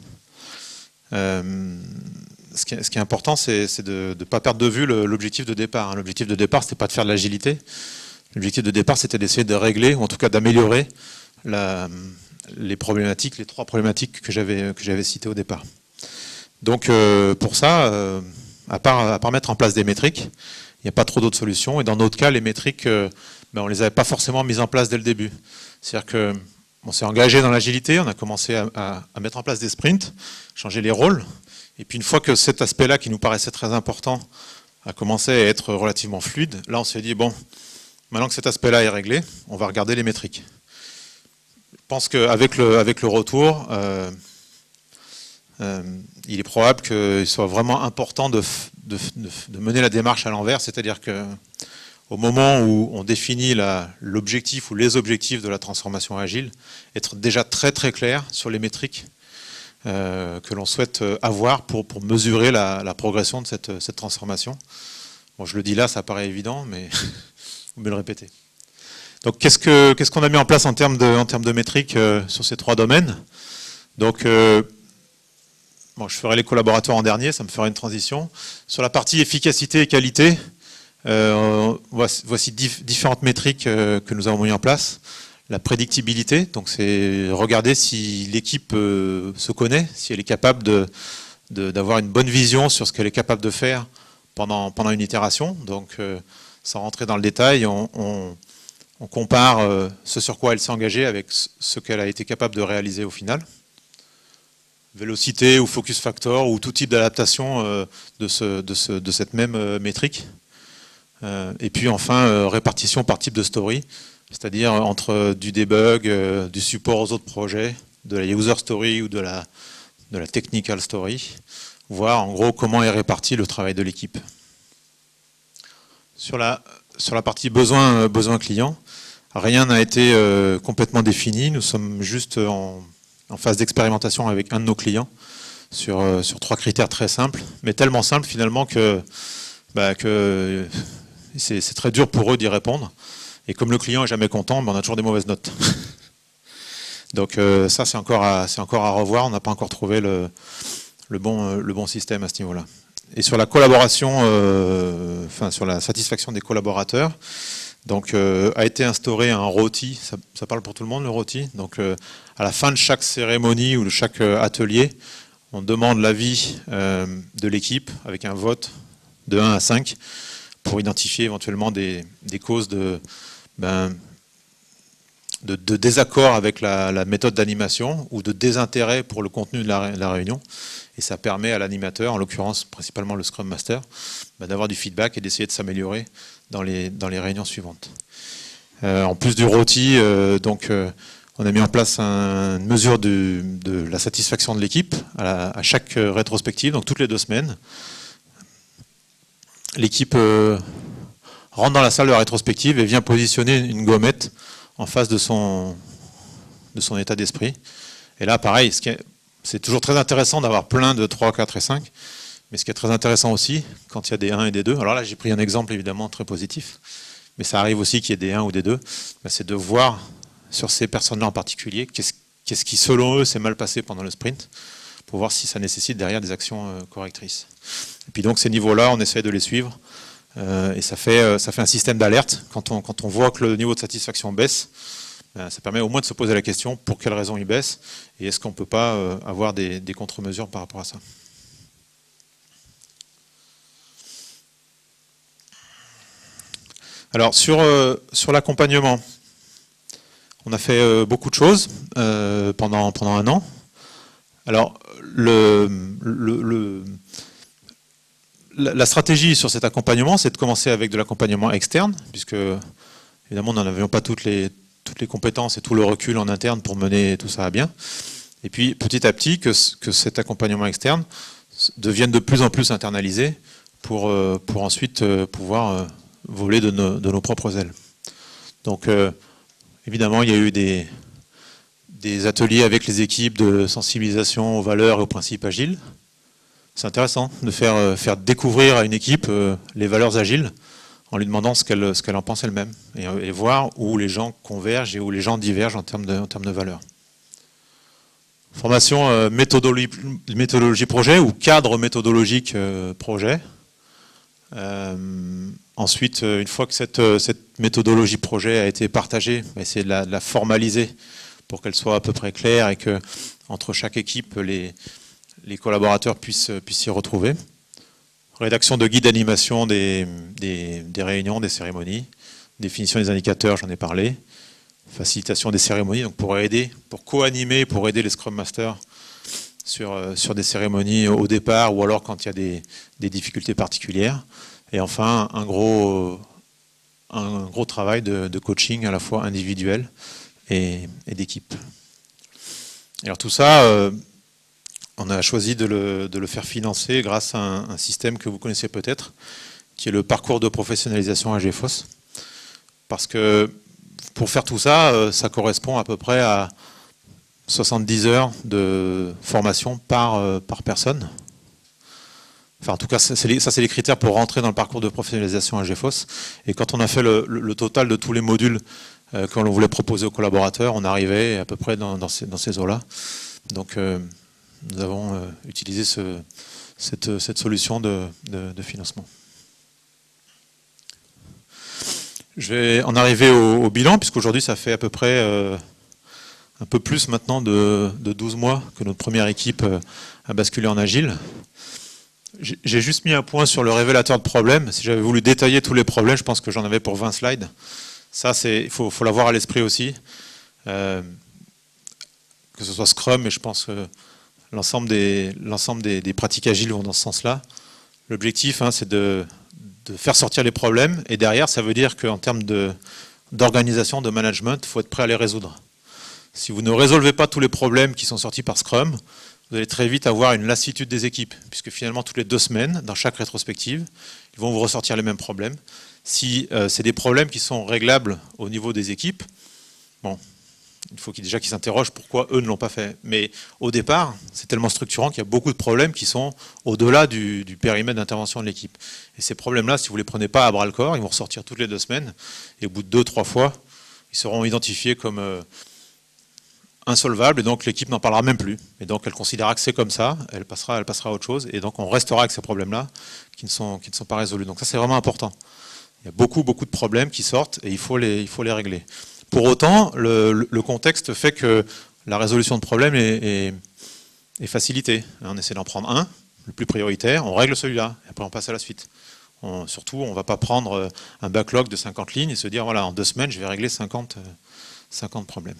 ce qui est important, c'est de ne pas perdre de vue l'objectif de départ. L'objectif de départ, c'était pas de faire de l'agilité. L'objectif de départ, c'était d'essayer de régler, ou en tout cas d'améliorer les 3 problématiques que j'avais citées au départ. Donc pour ça, à part mettre en place des métriques, il n'y a pas trop d'autres solutions. Et dans notre cas, les métriques, on ne les avait pas forcément mises en place dès le début. C'est-à-dire qu'on s'est engagé dans l'agilité, on a commencé à mettre en place des sprints, changer les rôles. Et puis une fois que cet aspect-là, qui nous paraissait très important, a commencé à être relativement fluide, là on s'est dit, bon, maintenant que cet aspect-là est réglé, on va regarder les métriques. Je pense qu'avec le retour, il est probable qu'il soit vraiment important de mener la démarche à l'envers, c'est-à-dire qu'au moment où on définit l'objectif ou les objectifs de la transformation agile, être déjà très très clair sur les métriques que l'on souhaite avoir pour mesurer la progression de cette transformation. Bon, je le dis là, ça paraît évident, mais vous me le répétez. Donc qu'est-ce qu'on a mis en place en termes de métriques sur ces 3 domaines? Donc bon, je ferai les collaborateurs en dernier, ça me ferait une transition. Sur la partie efficacité et qualité, voici différentes métriques que nous avons mis en place. La prédictibilité, donc c'est regarder si l'équipe se connaît, si elle est capable d'avoir une bonne vision sur ce qu'elle est capable de faire pendant une itération. Donc sans rentrer dans le détail, on compare ce sur quoi elle s'est engagée avec ce qu'elle a été capable de réaliser au final. Vélocité ou focus factor ou tout type d'adaptation de cette même métrique. Et puis enfin, répartition par type de story, c'est-à-dire entre du debug, du support aux autres projets, de la user story ou de la technical story, voir en gros comment est réparti le travail de l'équipe. Sur la partie besoin client, rien n'a été complètement défini, nous sommes juste en phase d'expérimentation avec un de nos clients sur 3 critères très simples, mais tellement simples finalement que c'est très dur pour eux d'y répondre. Et comme le client n'est jamais content, on a toujours des mauvaises notes. Donc ça, c'est encore à revoir. On n'a pas encore trouvé le bon système à ce niveau-là. Et sur la collaboration, sur la satisfaction des collaborateurs, donc a été instauré un ROTI. Ça parle pour tout le monde, le ROTI. Donc à la fin de chaque cérémonie ou de chaque atelier, on demande l'avis de l'équipe avec un vote de 1 à 5 pour identifier éventuellement des causes de désaccord avec la méthode d'animation ou de désintérêt pour le contenu de la réunion. Et ça permet à l'animateur, en l'occurrence principalement le Scrum Master, d'avoir du feedback et d'essayer de s'améliorer dans les réunions suivantes. En plus du ROTI, on a mis en place une mesure de la satisfaction de l'équipe à chaque rétrospective, donc toutes les 2 semaines. L'équipe rentre dans la salle de la rétrospective et vient positionner une gommette en face de son état d'esprit. Et là, pareil, c'est toujours très intéressant d'avoir plein de 3, 4 et 5, mais ce qui est très intéressant aussi, quand il y a des 1 et des 2, alors là j'ai pris un exemple évidemment très positif, mais ça arrive aussi qu'il y ait des 1 ou des 2, c'est de voir sur ces personnes-là en particulier, qu'est-ce qui selon eux s'est mal passé pendant le sprint, pour voir si ça nécessite derrière des actions correctrices. Et puis donc ces niveaux-là, on essaie de les suivre, et ça fait un système d'alerte. Quand on voit que le niveau de satisfaction baisse, ça permet au moins de se poser la question pour quelles raisons il baisse, et est-ce qu'on ne peut pas avoir des contre-mesures par rapport à ça. Alors sur l'accompagnement, on a fait beaucoup de choses pendant 1 an. Alors la stratégie sur cet accompagnement, c'est de commencer avec de l'accompagnement externe, puisque évidemment nous n'avions pas toutes les toutes les compétences et tout le recul en interne pour mener tout ça à bien. Et puis petit à petit que cet accompagnement externe devienne de plus en plus internalisé pour ensuite pouvoir voler de nos propres ailes. Donc évidemment, il y a eu des ateliers avec les équipes de sensibilisation aux valeurs et aux principes agiles. C'est intéressant de faire découvrir à une équipe les valeurs agiles en lui demandant ce qu'elle en pense elle-même et voir où les gens convergent et où les gens divergent en termes de valeurs. Formation méthodologie projet ou cadre méthodologique projet. Ensuite, une fois que cette méthodologie projet a été partagée, essayer de la formaliser pour qu'elle soit à peu près claire et que entre chaque équipe, les collaborateurs puissent s'y retrouver. Rédaction de guides d'animation des réunions, des cérémonies, définition des indicateurs, j'en ai parlé. Facilitation des cérémonies, donc pour co-animer, pour aider les Scrum Masters sur des cérémonies au départ ou alors quand il y a des difficultés particulières. Et enfin, un gros travail de coaching à la fois individuel et d'équipe. Alors tout ça, on a choisi de le faire financer grâce à un système que vous connaissez peut-être, qui est le parcours de professionnalisation AGFOS. Parce que pour faire tout ça, ça correspond à peu près à 70 heures de formation par personne. Enfin, en tout cas, ça c'est les critères pour rentrer dans le parcours de professionnalisation AGFOS. Et quand on a fait le total de tous les modules que l'on voulait proposer aux collaborateurs, on arrivait à peu près dans ces eaux-là. Donc, nous avons utilisé cette solution de financement. Je vais en arriver au bilan, puisqu'aujourd'hui, ça fait à peu près un peu plus maintenant de 12 mois que notre première équipe a basculé en agile. J'ai juste mis un point sur le révélateur de problèmes. Si j'avais voulu détailler tous les problèmes, je pense que j'en avais pour 20 slides. Ça, il faut l'avoir à l'esprit aussi. Que ce soit Scrum, et je pense que l'ensemble des pratiques agiles vont dans ce sens-là. L'objectif, c'est de faire sortir les problèmes. Et derrière, ça veut dire qu'en termes d'organisation, de management, il faut être prêt à les résoudre. Si vous ne résolvez pas tous les problèmes qui sont sortis par Scrum, vous allez très vite avoir une lassitude des équipes, puisque finalement, toutes les 2 semaines, dans chaque rétrospective, ils vont vous ressortir les mêmes problèmes. Si c'est des problèmes qui sont réglables au niveau des équipes, bon, il faut déjà qu'ils s'interrogent pourquoi eux ne l'ont pas fait. Mais au départ, c'est tellement structurant qu'il y a beaucoup de problèmes qui sont au-delà du périmètre d'intervention de l'équipe. Et ces problèmes-là, si vous ne les prenez pas à bras-le-corps, ils vont ressortir toutes les 2 semaines. Et au bout de 2-3 fois, ils seront identifiés comme insolvables. Et donc l'équipe n'en parlera même plus. Et donc elle considérera que c'est comme ça, elle passera à autre chose. Et donc on restera avec ces problèmes-là qui ne sont pas résolus. Donc ça, c'est vraiment important. Il y a beaucoup de problèmes qui sortent et il faut les régler. Pour autant, le contexte fait que la résolution de problèmes est facilitée. On essaie d'en prendre un, le plus prioritaire, on règle celui-là, et après on passe à la suite. Surtout, on ne va pas prendre un backlog de 50 lignes et se dire, voilà, en 2 semaines, je vais régler 50 problèmes.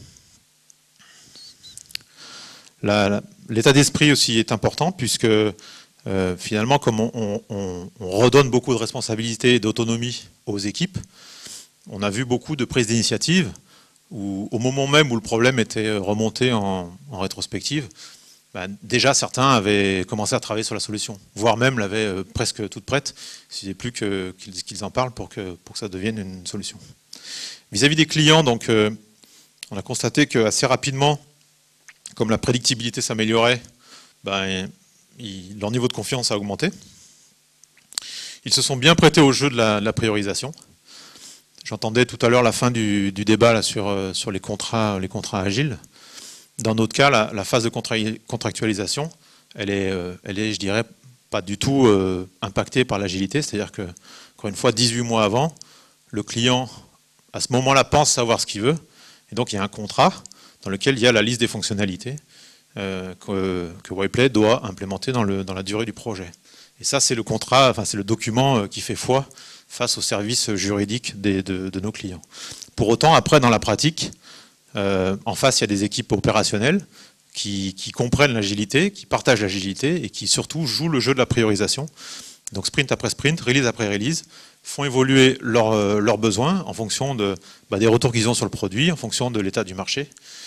L'état d'esprit aussi est important, puisque finalement, comme on redonne beaucoup de responsabilités et d'autonomie aux équipes, on a vu beaucoup de prises d'initiative où, au moment même où le problème était remonté en rétrospective, déjà certains avaient commencé à travailler sur la solution, voire même l'avaient presque toute prête, s'il n'est plus qu'ils en parlent pour que ça devienne une solution. Vis-à-vis des clients, donc, on a constaté qu'assez rapidement, comme la prédictibilité s'améliorait, leur niveau de confiance a augmenté. Ils se sont bien prêtés au jeu de la priorisation. J'entendais tout à l'heure la fin du débat là, sur les contrats agiles. Dans notre cas, la phase de contractualisation, elle est, je dirais, pas du tout impactée par l'agilité. C'est-à-dire que, encore une fois, 18 mois avant, le client, à ce moment-là, pense savoir ce qu'il veut. Et donc, il y a un contrat dans lequel il y a la liste des fonctionnalités que WiPlay doit implémenter dans la durée du projet. Et ça, c'est le contrat, enfin, c'est le document qui fait foi face aux services juridiques de nos clients. Pour autant, après, dans la pratique, en face, il y a des équipes opérationnelles qui comprennent l'agilité, qui partagent l'agilité et qui surtout jouent le jeu de la priorisation. Donc sprint après sprint, release après release, font évoluer leurs besoins en fonction des retours qu'ils ont sur le produit, en fonction de l'état du marché.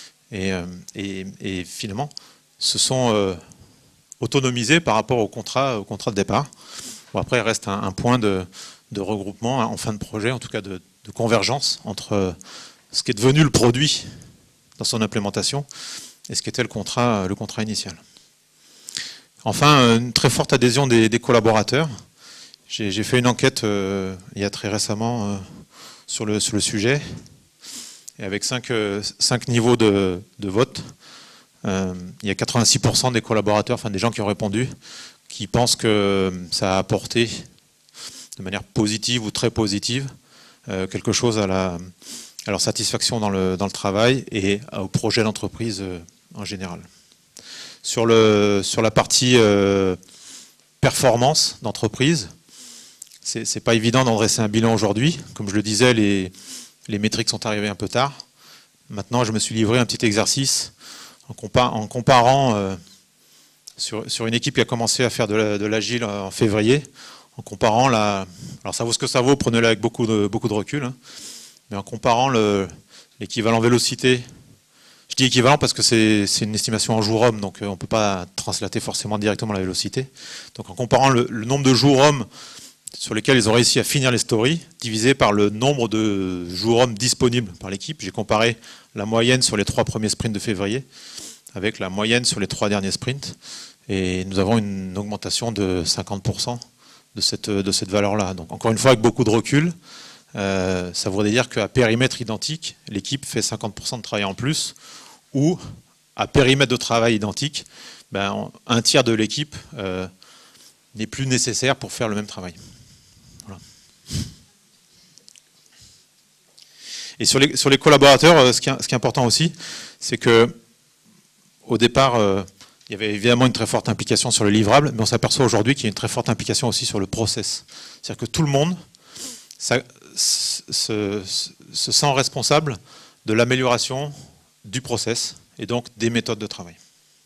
Et finalement, se sont autonomisés par rapport au contrat de départ. Bon, après, il reste un point de regroupement en fin de projet, en tout cas de convergence entre ce qui est devenu le produit dans son implémentation et ce qui était le contrat initial. Enfin, une très forte adhésion des collaborateurs. J'ai fait une enquête il y a très récemment sur le sujet, et avec 5 niveaux de vote. Il y a 86% des collaborateurs, enfin des gens qui ont répondu, qui pensent que ça a apporté de manière positive ou très positive quelque chose à leur satisfaction dans le travail et au projet d'entreprise en général. Sur la partie performance d'entreprise, c'est pas évident d'en dresser un bilan aujourd'hui. Comme je le disais, les métriques sont arrivées un peu tard. Maintenant, je me suis livré un petit exercice en comparant sur une équipe qui a commencé à faire de l'agile en février, en comparant alors ça vaut ce que ça vaut, prenez-le avec beaucoup de recul, hein, mais en comparant l'équivalent vélocité. Je dis équivalent parce que c'est une estimation en jours-hommes, donc on ne peut pas translater forcément directement la vélocité. Donc en comparant le nombre de jours-hommes sur lesquels ils ont réussi à finir les stories, divisé par le nombre de jours-hommes disponibles par l'équipe, j'ai comparé la moyenne sur les 3 premiers sprints de février avec la moyenne sur les 3 derniers sprints, et nous avons une augmentation de 50% de cette valeur-là. Donc encore une fois, avec beaucoup de recul, ça voudrait dire qu'à périmètre identique, l'équipe fait 50% de travail en plus, ou à périmètre de travail identique, un tiers de l'équipe n'est plus nécessaire pour faire le même travail. Voilà. Et sur les collaborateurs, ce qui est important aussi, c'est que au départ, il y avait évidemment une très forte implication sur le livrable, mais on s'aperçoit aujourd'hui qu'il y a une très forte implication aussi sur le process. C'est-à-dire que tout le monde se sent responsable de l'amélioration du process et donc des méthodes de travail.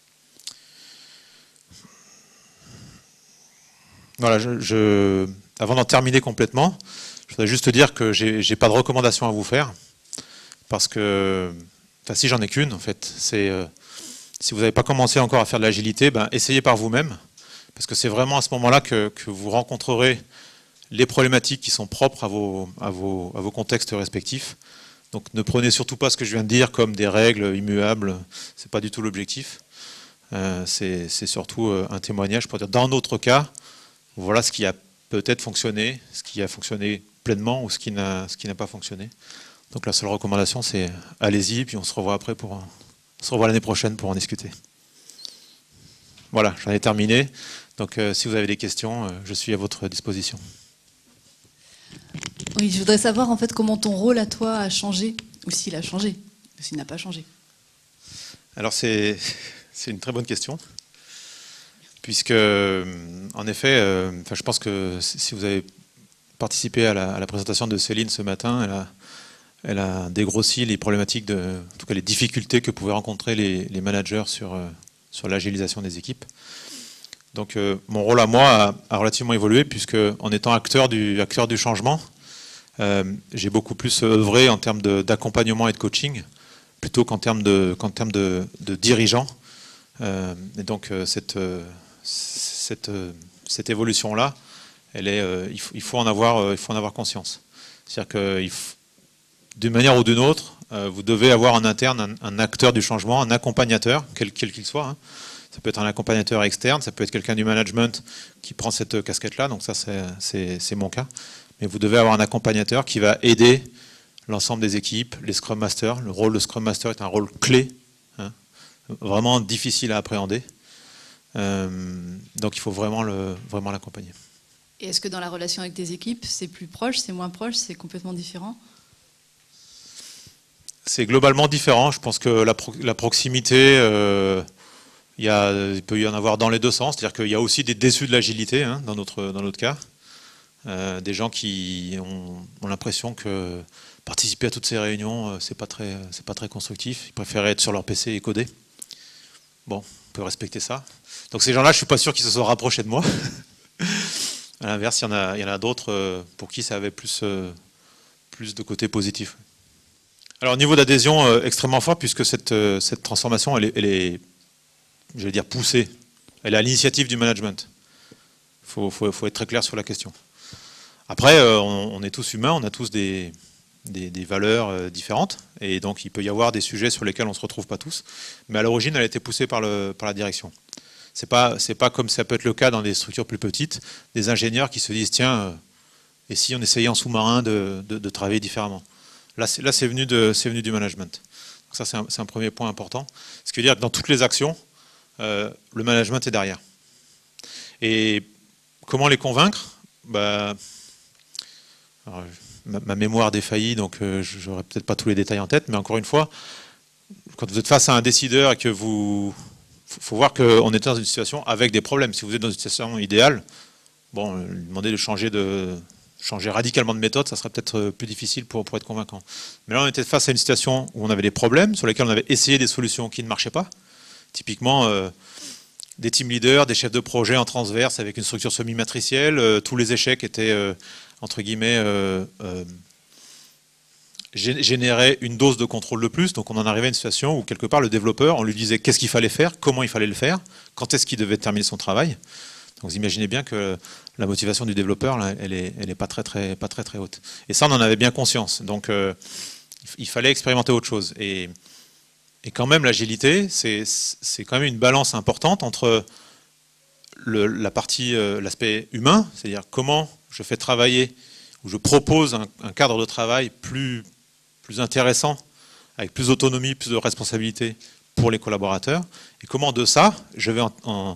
Voilà, avant d'en terminer complètement, je voudrais juste dire que je n'ai pas de recommandation à vous faire, parce que, enfin si j'en ai qu'une en fait, c'est si vous n'avez pas commencé encore à faire de l'agilité, essayez par vous-même, parce que c'est vraiment à ce moment-là que vous rencontrerez les problématiques qui sont propres à vos contextes respectifs. Donc ne prenez surtout pas ce que je viens de dire comme des règles immuables, c'est pas du tout l'objectif. C'est surtout un témoignage pour dire, dans notre cas, voilà ce qui a peut-être fonctionné, ce qui a fonctionné pleinement ou ce qui n'a pas fonctionné. Donc la seule recommandation, c'est allez-y, puis on se revoit après on se revoit l'année prochaine pour en discuter. Voilà, j'en ai terminé. Donc si vous avez des questions, je suis à votre disposition. Oui, je voudrais savoir en fait comment ton rôle à toi a changé, ou s'il a changé, ou s'il n'a pas changé. Alors c'est une très bonne question, puisque en effet, je pense que si vous avez participé à la présentation de Céline ce matin, elle a dégrossi les problématiques, en tout cas les difficultés que pouvaient rencontrer les managers sur l'agilisation des équipes. Donc mon rôle à moi a relativement évolué, puisque en étant acteur du changement, j'ai beaucoup plus œuvré en termes d'accompagnement et de coaching, plutôt qu'en termes de dirigeant. Et donc cette évolution-là, il faut en avoir conscience. C'est-à-dire que d'une manière ou d'une autre, vous devez avoir en interne un acteur du changement, un accompagnateur, quel qu'il soit. Hein. Ça peut être un accompagnateur externe, ça peut être quelqu'un du management qui prend cette casquette-là, donc ça c'est mon cas. Mais vous devez avoir un accompagnateur qui va aider l'ensemble des équipes, les Scrum Masters. Le rôle de Scrum Master est un rôle clé, hein, vraiment difficile à appréhender. Donc il faut vraiment l'accompagner. Et est-ce que dans la relation avec tes équipes, c'est plus proche, c'est moins proche, c'est complètement différent ? C'est globalement différent. Je pense que la proximité, il peut y en avoir dans les deux sens. C'est-à-dire qu'il y a aussi des déçus de l'agilité, hein, dans notre cas. Des gens qui ont l'impression que participer à toutes ces réunions, c'est pas très constructif. Ils préféraient être sur leur PC et coder. Bon, on peut respecter ça. Donc ces gens-là, je suis pas sûr qu'ils se soient rapprochés de moi. À l'inverse, il y en a d'autres pour qui ça avait plus de côté positif. Alors au niveau d'adhésion, extrêmement fort, puisque cette transformation, elle est, je vais dire, poussée. Elle est à l'initiative du management. Il faut être très clair sur la question. Après, on est tous humains, on a tous des valeurs différentes, et donc il peut y avoir des sujets sur lesquels on ne se retrouve pas tous, mais à l'origine, elle a été poussée par la direction. C'est pas comme ça peut être le cas dans des structures plus petites, des ingénieurs qui se disent, tiens, et si on essayait en sous-marin de travailler différemment. Là, c'est venu du management. Donc ça, c'est un premier point important. Ce qui veut dire que dans toutes les actions, le management est derrière. Et comment les convaincre? Alors, ma mémoire défaillit, donc je n'aurai peut-être pas tous les détails en tête, mais encore une fois, quand vous êtes face à un décideur et que faut voir qu'on est dans une situation avec des problèmes. Si vous êtes dans une situation idéale, bon, lui demander de changer radicalement de méthode, ça serait peut-être plus difficile pour être convaincant. Mais là, on était face à une situation où on avait des problèmes, sur lesquels on avait essayé des solutions qui ne marchaient pas. Typiquement, des team leaders, des chefs de projet en transverse avec une structure semi-matricielle, tous les échecs étaient, entre guillemets, généraient une dose de contrôle de plus. Donc on en arrivait à une situation où, quelque part, le développeur, on lui disait qu'est-ce qu'il fallait faire, comment il fallait le faire, quand est-ce qu'il devait terminer son travail. Donc vous imaginez bien que la motivation du développeur, là, elle est pas très haute. Et ça, on en avait bien conscience. Donc il fallait expérimenter autre chose. Et quand même, l'agilité, c'est quand même une balance importante entre l'aspect humain, c'est-à-dire comment je fais travailler, ou je propose un cadre de travail plus intéressant, avec plus d'autonomie, plus de responsabilité pour les collaborateurs, et comment de ça, je vais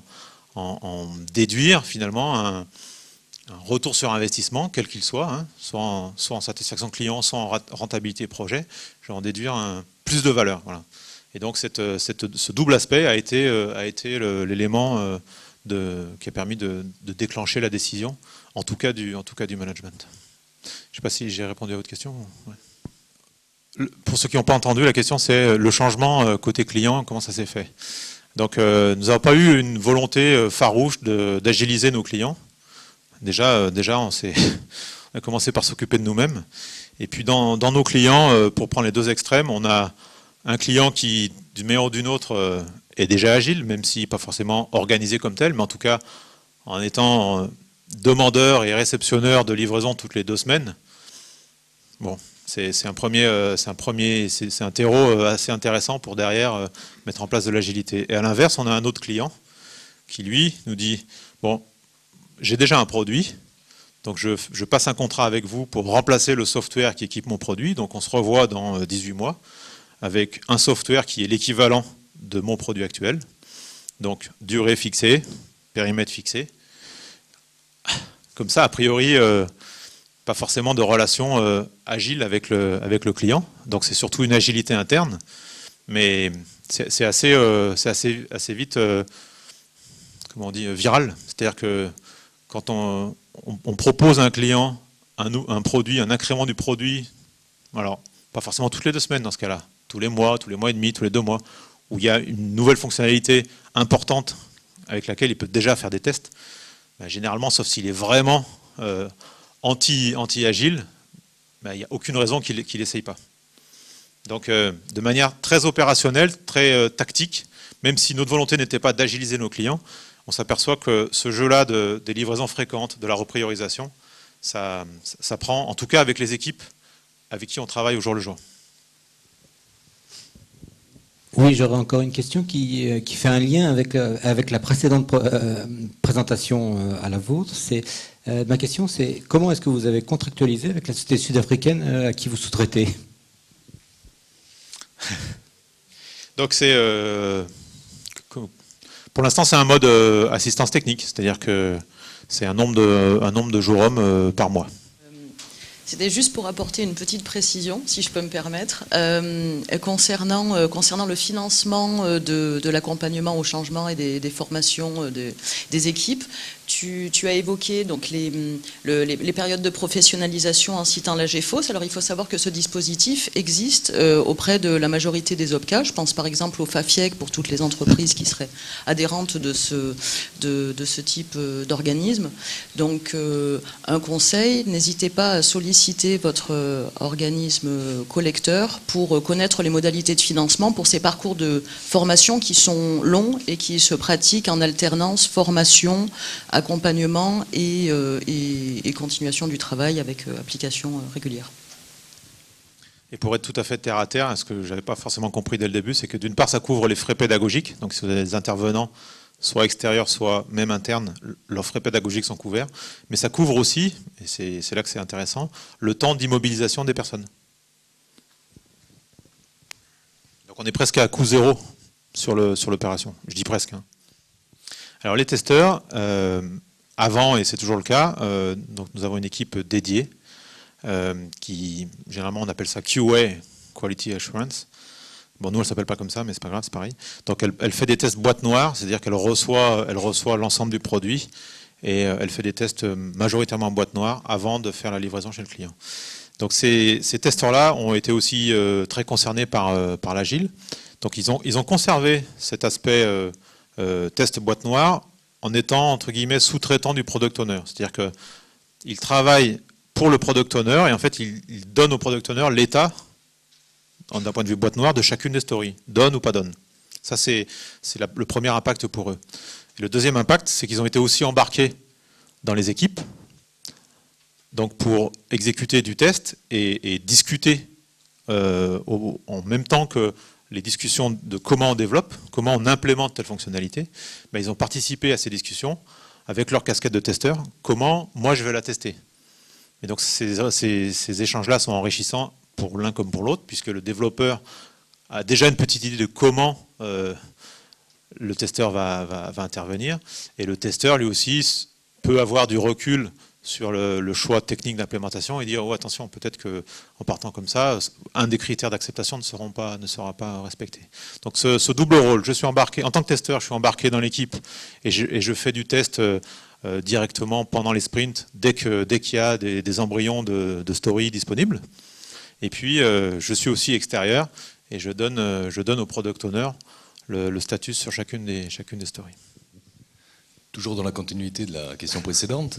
en déduire finalement un retour sur investissement, quel qu'il soit, hein, soit en satisfaction client, soit en rentabilité projet, je vais en déduire plus de valeur. Voilà. Et donc ce double aspect a été l'élément qui a permis de déclencher la décision, en tout cas du management. Je ne sais pas si j'ai répondu à votre question. Ouais. Pour ceux qui n'ont pas entendu, la question c'est le changement côté client, comment ça s'est fait. Donc nous n'avons pas eu une volonté farouche d'agiliser nos clients. Déjà on a commencé par s'occuper de nous-mêmes. Et puis dans nos clients, pour prendre les deux extrêmes, on a un client qui, d'une manière ou d'une autre, est déjà agile, même s'il n'est pas forcément organisé comme tel, mais en tout cas en étant demandeur et réceptionneur de livraison toutes les 2 semaines. Bon, c'est un terreau assez intéressant pour derrière mettre en place de l'agilité. Et à l'inverse, on a un autre client qui, lui, nous dit, bon, j'ai déjà un produit, donc je passe un contrat avec vous pour remplacer le software qui équipe mon produit, donc on se revoit dans 18 mois, avec un software qui est l'équivalent de mon produit actuel, donc durée fixée, périmètre fixé. Comme ça, a priori, pas forcément de relation agile avec le client, donc c'est surtout une agilité interne, mais c'est assez vite, comment on dit, viral. C'est-à-dire que quand on propose à un client un produit, un incrément du produit, alors pas forcément toutes les 2 semaines dans ce cas-là, tous les mois et demi, tous les 2 mois, où il y a une nouvelle fonctionnalité importante avec laquelle il peut déjà faire des tests, ben, généralement, sauf s'il est vraiment anti-agile, ben, il n'y a aucune raison qu'il n'essaye pas. Donc de manière très opérationnelle, très tactique, même si notre volonté n'était pas d'agiliser nos clients, on s'aperçoit que ce jeu-là des livraisons fréquentes, de la repriorisation, ça prend, en tout cas avec les équipes avec qui on travaille au jour le jour. Oui, j'aurais encore une question qui fait un lien avec la précédente présentation à la vôtre. Ma question, c'est comment est-ce que vous avez contractualisé avec la société sud-africaine à qui vous sous-traitez? Donc pour l'instant, c'est un mode assistance technique, c'est-à-dire que c'est un nombre de jours hommes par mois. C'était juste pour apporter une petite précision, si je peux me permettre, concernant le financement de l'accompagnement au changement et des formations des équipes. Tu as évoqué donc les périodes de professionnalisation en citant la GFOS. Alors il faut savoir que ce dispositif existe auprès de la majorité des OPCA. Je pense par exemple au FAFIEC pour toutes les entreprises qui seraient adhérentes de ce type d'organisme. Donc un conseil, n'hésitez pas à solliciter votre organisme collecteur pour connaître les modalités de financement pour ces parcours de formation qui sont longs et qui se pratiquent en alternance formation, accompagnement et continuation du travail avec application régulière. Et pour être tout à fait terre à terre, ce que je n'avais pas forcément compris dès le début, c'est que d'une part, ça couvre les frais pédagogiques. Donc, si vous avez des intervenants, soit extérieurs, soit même internes, leurs frais pédagogiques sont couverts. Mais ça couvre aussi, et c'est là que c'est intéressant, le temps d'immobilisation des personnes. Donc, on est presque à coût zéro sur l'opération. Je dis presque. Hein. Alors, les testeurs, avant, et c'est toujours le cas, donc nous avons une équipe dédiée, qui, généralement, on appelle ça QA, Quality Assurance. Bon, nous, elle ne s'appelle pas comme ça, mais c'est pas grave, c'est pareil. Donc, elle fait des tests boîte noire, c'est-à-dire qu'elle reçoit l'ensemble du produit, et elle fait des tests majoritairement en boîte noire avant de faire la livraison chez le client. Donc, ces testeurs-là ont été aussi très concernés par l'Agile. Donc, ils ont conservé cet aspect test boîte noire en étant, entre guillemets, sous-traitant du product owner. C'est-à-dire qu'ils travaillent pour le product owner, et en fait, il donne au product owner l'état, d'un point de vue boîte noire, de chacune des stories. Donne ou pas donne. Ça, c'est le premier impact pour eux. Et le deuxième impact, c'est qu'ils ont été aussi embarqués dans les équipes, donc pour exécuter du test et discuter en même temps que les discussions de comment on développe, comment on implémente telle fonctionnalité. Ben, ils ont participé à ces discussions avec leur casquette de testeur, comment moi je vais la tester. Et donc ces échanges-là sont enrichissants pour l'un comme pour l'autre, puisque le développeur a déjà une petite idée de comment le testeur va intervenir, et le testeur lui aussi peut avoir du recul sur le choix technique d'implémentation et dire oh, attention, peut-être qu'en partant comme ça, un des critères d'acceptation ne sera pas respecté. Donc ce double rôle, je suis embarqué, en tant que testeur, je suis embarqué dans l'équipe et je fais du test directement pendant les sprints dès qu'il y a des embryons de story disponibles. Et puis je suis aussi extérieur et je donne au product owner le statut sur chacune des stories. Toujours dans la continuité de la question précédente,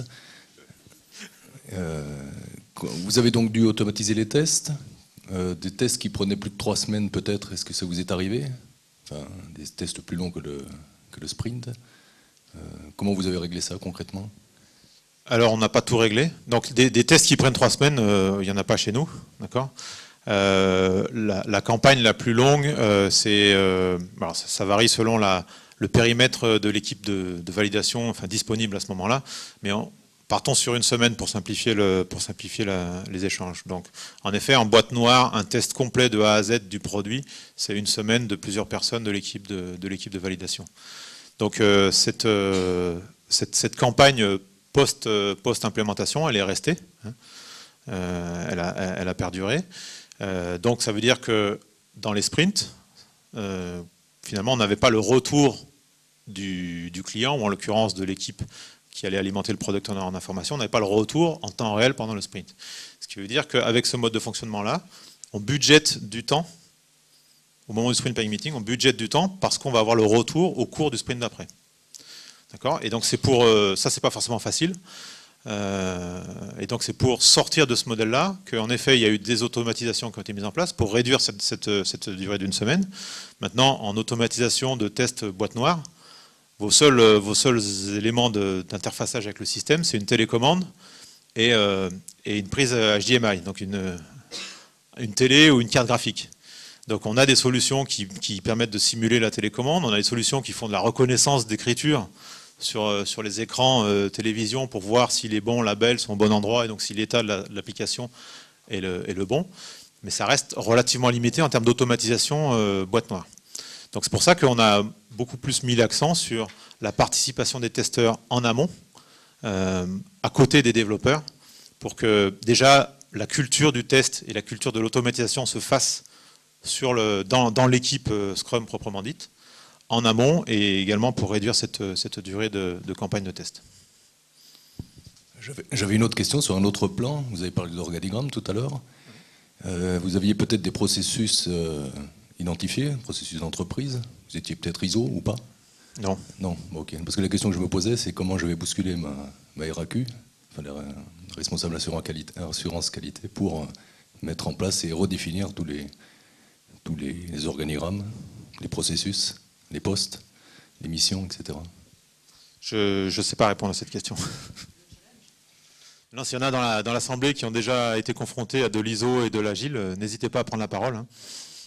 vous avez donc dû automatiser les tests, des tests qui prenaient plus de 3 semaines peut-être, est-ce que ça vous est arrivé? Enfin, des tests plus longs que le sprint. Comment vous avez réglé ça concrètement? Alors on n'a pas tout réglé. Donc des tests qui prennent 3 semaines, il n'y en a pas chez nous, d'accord. La campagne la plus longue, ça varie selon le périmètre de l'équipe de validation, enfin disponible à ce moment-là, mais partons sur une semaine pour simplifier les échanges. Donc, en effet, en boîte noire, un test complet de A à Z du produit, c'est une semaine de plusieurs personnes de l'équipe de validation. Donc, cette campagne post-implémentation, elle est restée. Hein, elle a perduré. Donc, ça veut dire que dans les sprints, finalement, on n'avait pas le retour du client, ou en l'occurrence de l'équipe qui allait alimenter le product owner en information, on n'avait pas le retour en temps réel pendant le sprint. Ce qui veut dire qu'avec ce mode de fonctionnement-là, on budgète du temps, au moment du sprint planning meeting, on budgète du temps parce qu'on va avoir le retour au cours du sprint d'après. D'accord ? Et donc c'est pour ça, c'est pas forcément facile. Et donc c'est pour sortir de ce modèle-là qu'en effet il y a eu des automatisations qui ont été mises en place pour réduire cette durée d'une semaine. Maintenant, en automatisation de test boîte noire, vos seuls éléments d'interfaçage avec le système, c'est une télécommande et une prise HDMI, donc une télé ou une carte graphique. Donc on a des solutions qui permettent de simuler la télécommande, on a des solutions qui font de la reconnaissance d'écriture sur les écrans télévision pour voir si les bons labels sont au bon endroit et donc si l'état de l'application est le bon. Mais ça reste relativement limité en termes d'automatisation boîte noire. Donc c'est pour ça qu'on a beaucoup plus mis l'accent sur la participation des testeurs en amont, à côté des développeurs, pour que déjà la culture du test et la culture de l'automatisation se fassent dans l'équipe Scrum proprement dite, en amont, et également pour réduire cette durée de campagne de test. J'avais une autre question sur un autre plan. Vous avez parlé d'organigramme tout à l'heure. Vous aviez peut-être des processus identifiés, processus d'entreprise. Vous étiez peut-être ISO ou pas? Non. Non, ok. Parce que la question que je me posais, c'est comment je vais bousculer ma RAQ, enfin, les responsables assurance qualité, pour mettre en place et redéfinir tous les organigrammes, les processus, les postes, les missions, etc. Je ne sais pas répondre à cette question. Non, s'il y en a dans l'Assemblée qui ont déjà été confrontés à de l'ISO et de l'Agile, n'hésitez pas à prendre la parole. Hein.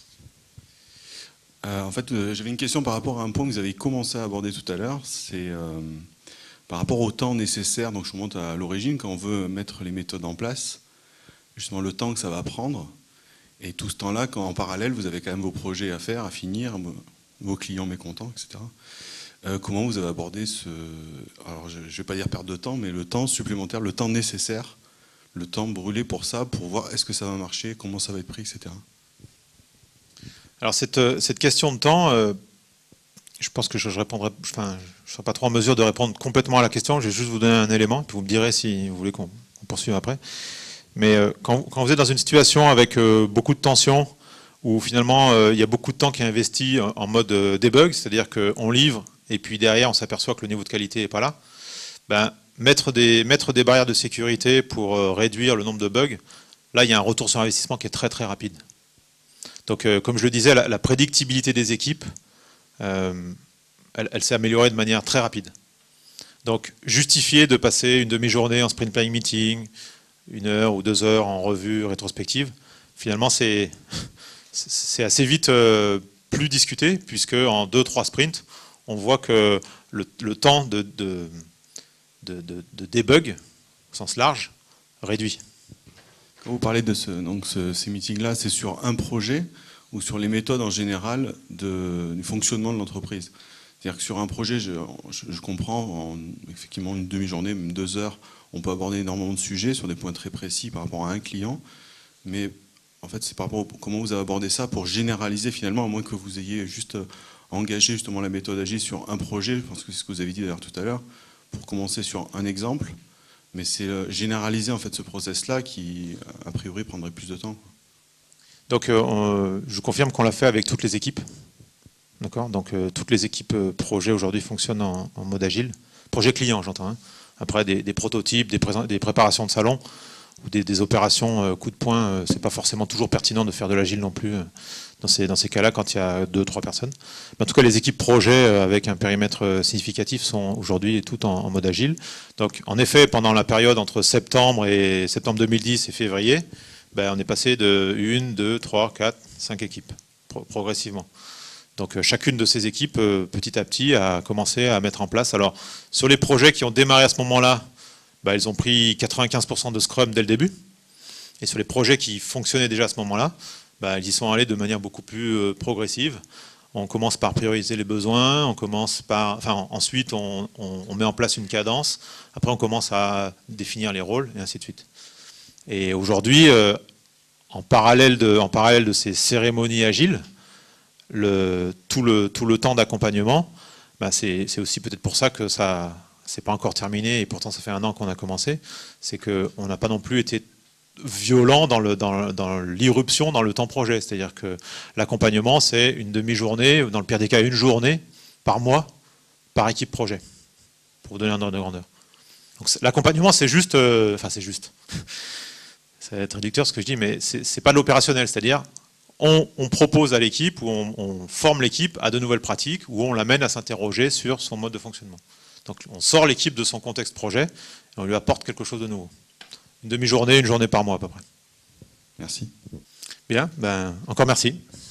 En fait, j'avais une question par rapport à un point que vous avez commencé à aborder tout à l'heure. C'est par rapport au temps nécessaire. Donc je remonte à l'origine, quand on veut mettre les méthodes en place, justement le temps que ça va prendre. Et tout ce temps-là, quand en parallèle, vous avez quand même vos projets à faire, à finir, vos clients mécontents, etc. Comment vous avez abordé alors je ne vais pas dire perdre de temps, mais le temps supplémentaire, le temps nécessaire, le temps brûlé pour ça, pour voir est-ce que ça va marcher, comment ça va être pris, etc. Alors cette question de temps, je pense que je répondrai, enfin, je ne serai pas trop en mesure de répondre complètement à la question. Je vais juste vous donner un élément, puis vous me direz si vous voulez qu'on poursuive après. Mais quand vous êtes dans une situation avec beaucoup de tension, où finalement il y a beaucoup de temps qui est investi en mode debug, c'est-à-dire qu'on livre et puis derrière on s'aperçoit que le niveau de qualité n'est pas là, ben, mettre des barrières de sécurité pour réduire le nombre de bugs, là il y a un retour sur investissement qui est très très rapide. Donc comme je le disais, la prédictibilité des équipes, elle s'est améliorée de manière très rapide. Donc justifier de passer une demi-journée en sprint planning meeting, 1 heure ou 2 heures en revue rétrospective, finalement c'est assez vite plus discuté, puisque en 2-3 sprints, on voit que le temps de debug, au sens large, réduit. Quand vous parlez de ces meetings-là, c'est sur un projet ou sur les méthodes en général du fonctionnement de l'entreprise? C'est-à-dire que sur un projet, je comprends, effectivement une demi-journée, même 2 heures, on peut aborder énormément de sujets sur des points très précis par rapport à un client, mais en fait c'est par rapport à comment vous avez abordé ça pour généraliser finalement, à moins que vous ayez juste engagé justement la méthode agile sur un projet, je pense que c'est ce que vous avez dit d'ailleurs tout à l'heure, pour commencer sur un exemple, mais c'est généraliser en fait ce process-là qui a priori prendrait plus de temps. Donc je confirme qu'on l'a fait avec toutes les équipes. D'accord. Donc toutes les équipes projet aujourd'hui fonctionnent en mode agile. Projet client, j'entends. Hein. Après des prototypes, des préparations de salon ou des opérations coup de poing, c'est pas forcément toujours pertinent de faire de l'agile non plus dans ces cas-là quand il y a 2-3 personnes. Mais en tout cas, les équipes projet avec un périmètre significatif sont aujourd'hui toutes en mode agile. Donc en effet, pendant la période entre septembre 2010 et février, ben, on est passé de 1, 2, 3, 4, 5 équipes progressivement. Donc chacune de ces équipes, petit à petit, a commencé à mettre en place. Alors sur les projets qui ont démarré à ce moment-là, bah, ils ont pris 95% de Scrum dès le début. Et sur les projets qui fonctionnaient déjà à ce moment-là, bah, ils y sont allés de manière beaucoup plus progressive. On commence par prioriser les besoins, ensuite on met en place une cadence, après on commence à définir les rôles, et ainsi de suite. Et aujourd'hui, en parallèle de ces cérémonies agiles, tout le temps d'accompagnement, bah c'est aussi peut-être pour ça que ça c'est pas encore terminé, et pourtant ça fait 1 an qu'on a commencé, c'est qu'on n'a pas non plus été violent dans l'irruption dans le temps projet, c'est-à-dire que l'accompagnement c'est une demi-journée, ou dans le pire des cas 1 journée par mois, par équipe projet, pour vous donner un ordre de grandeur. Donc l'accompagnement c'est juste, ça va être réducteur ce que je dis, mais c'est pas de l'opérationnel, c'est-à-dire on propose à l'équipe, ou on forme l'équipe à de nouvelles pratiques, ou on l'amène à s'interroger sur son mode de fonctionnement. Donc on sort l'équipe de son contexte projet, et on lui apporte quelque chose de nouveau. Une demi-journée, 1 journée par mois à peu près. Merci. Bien, ben, encore merci.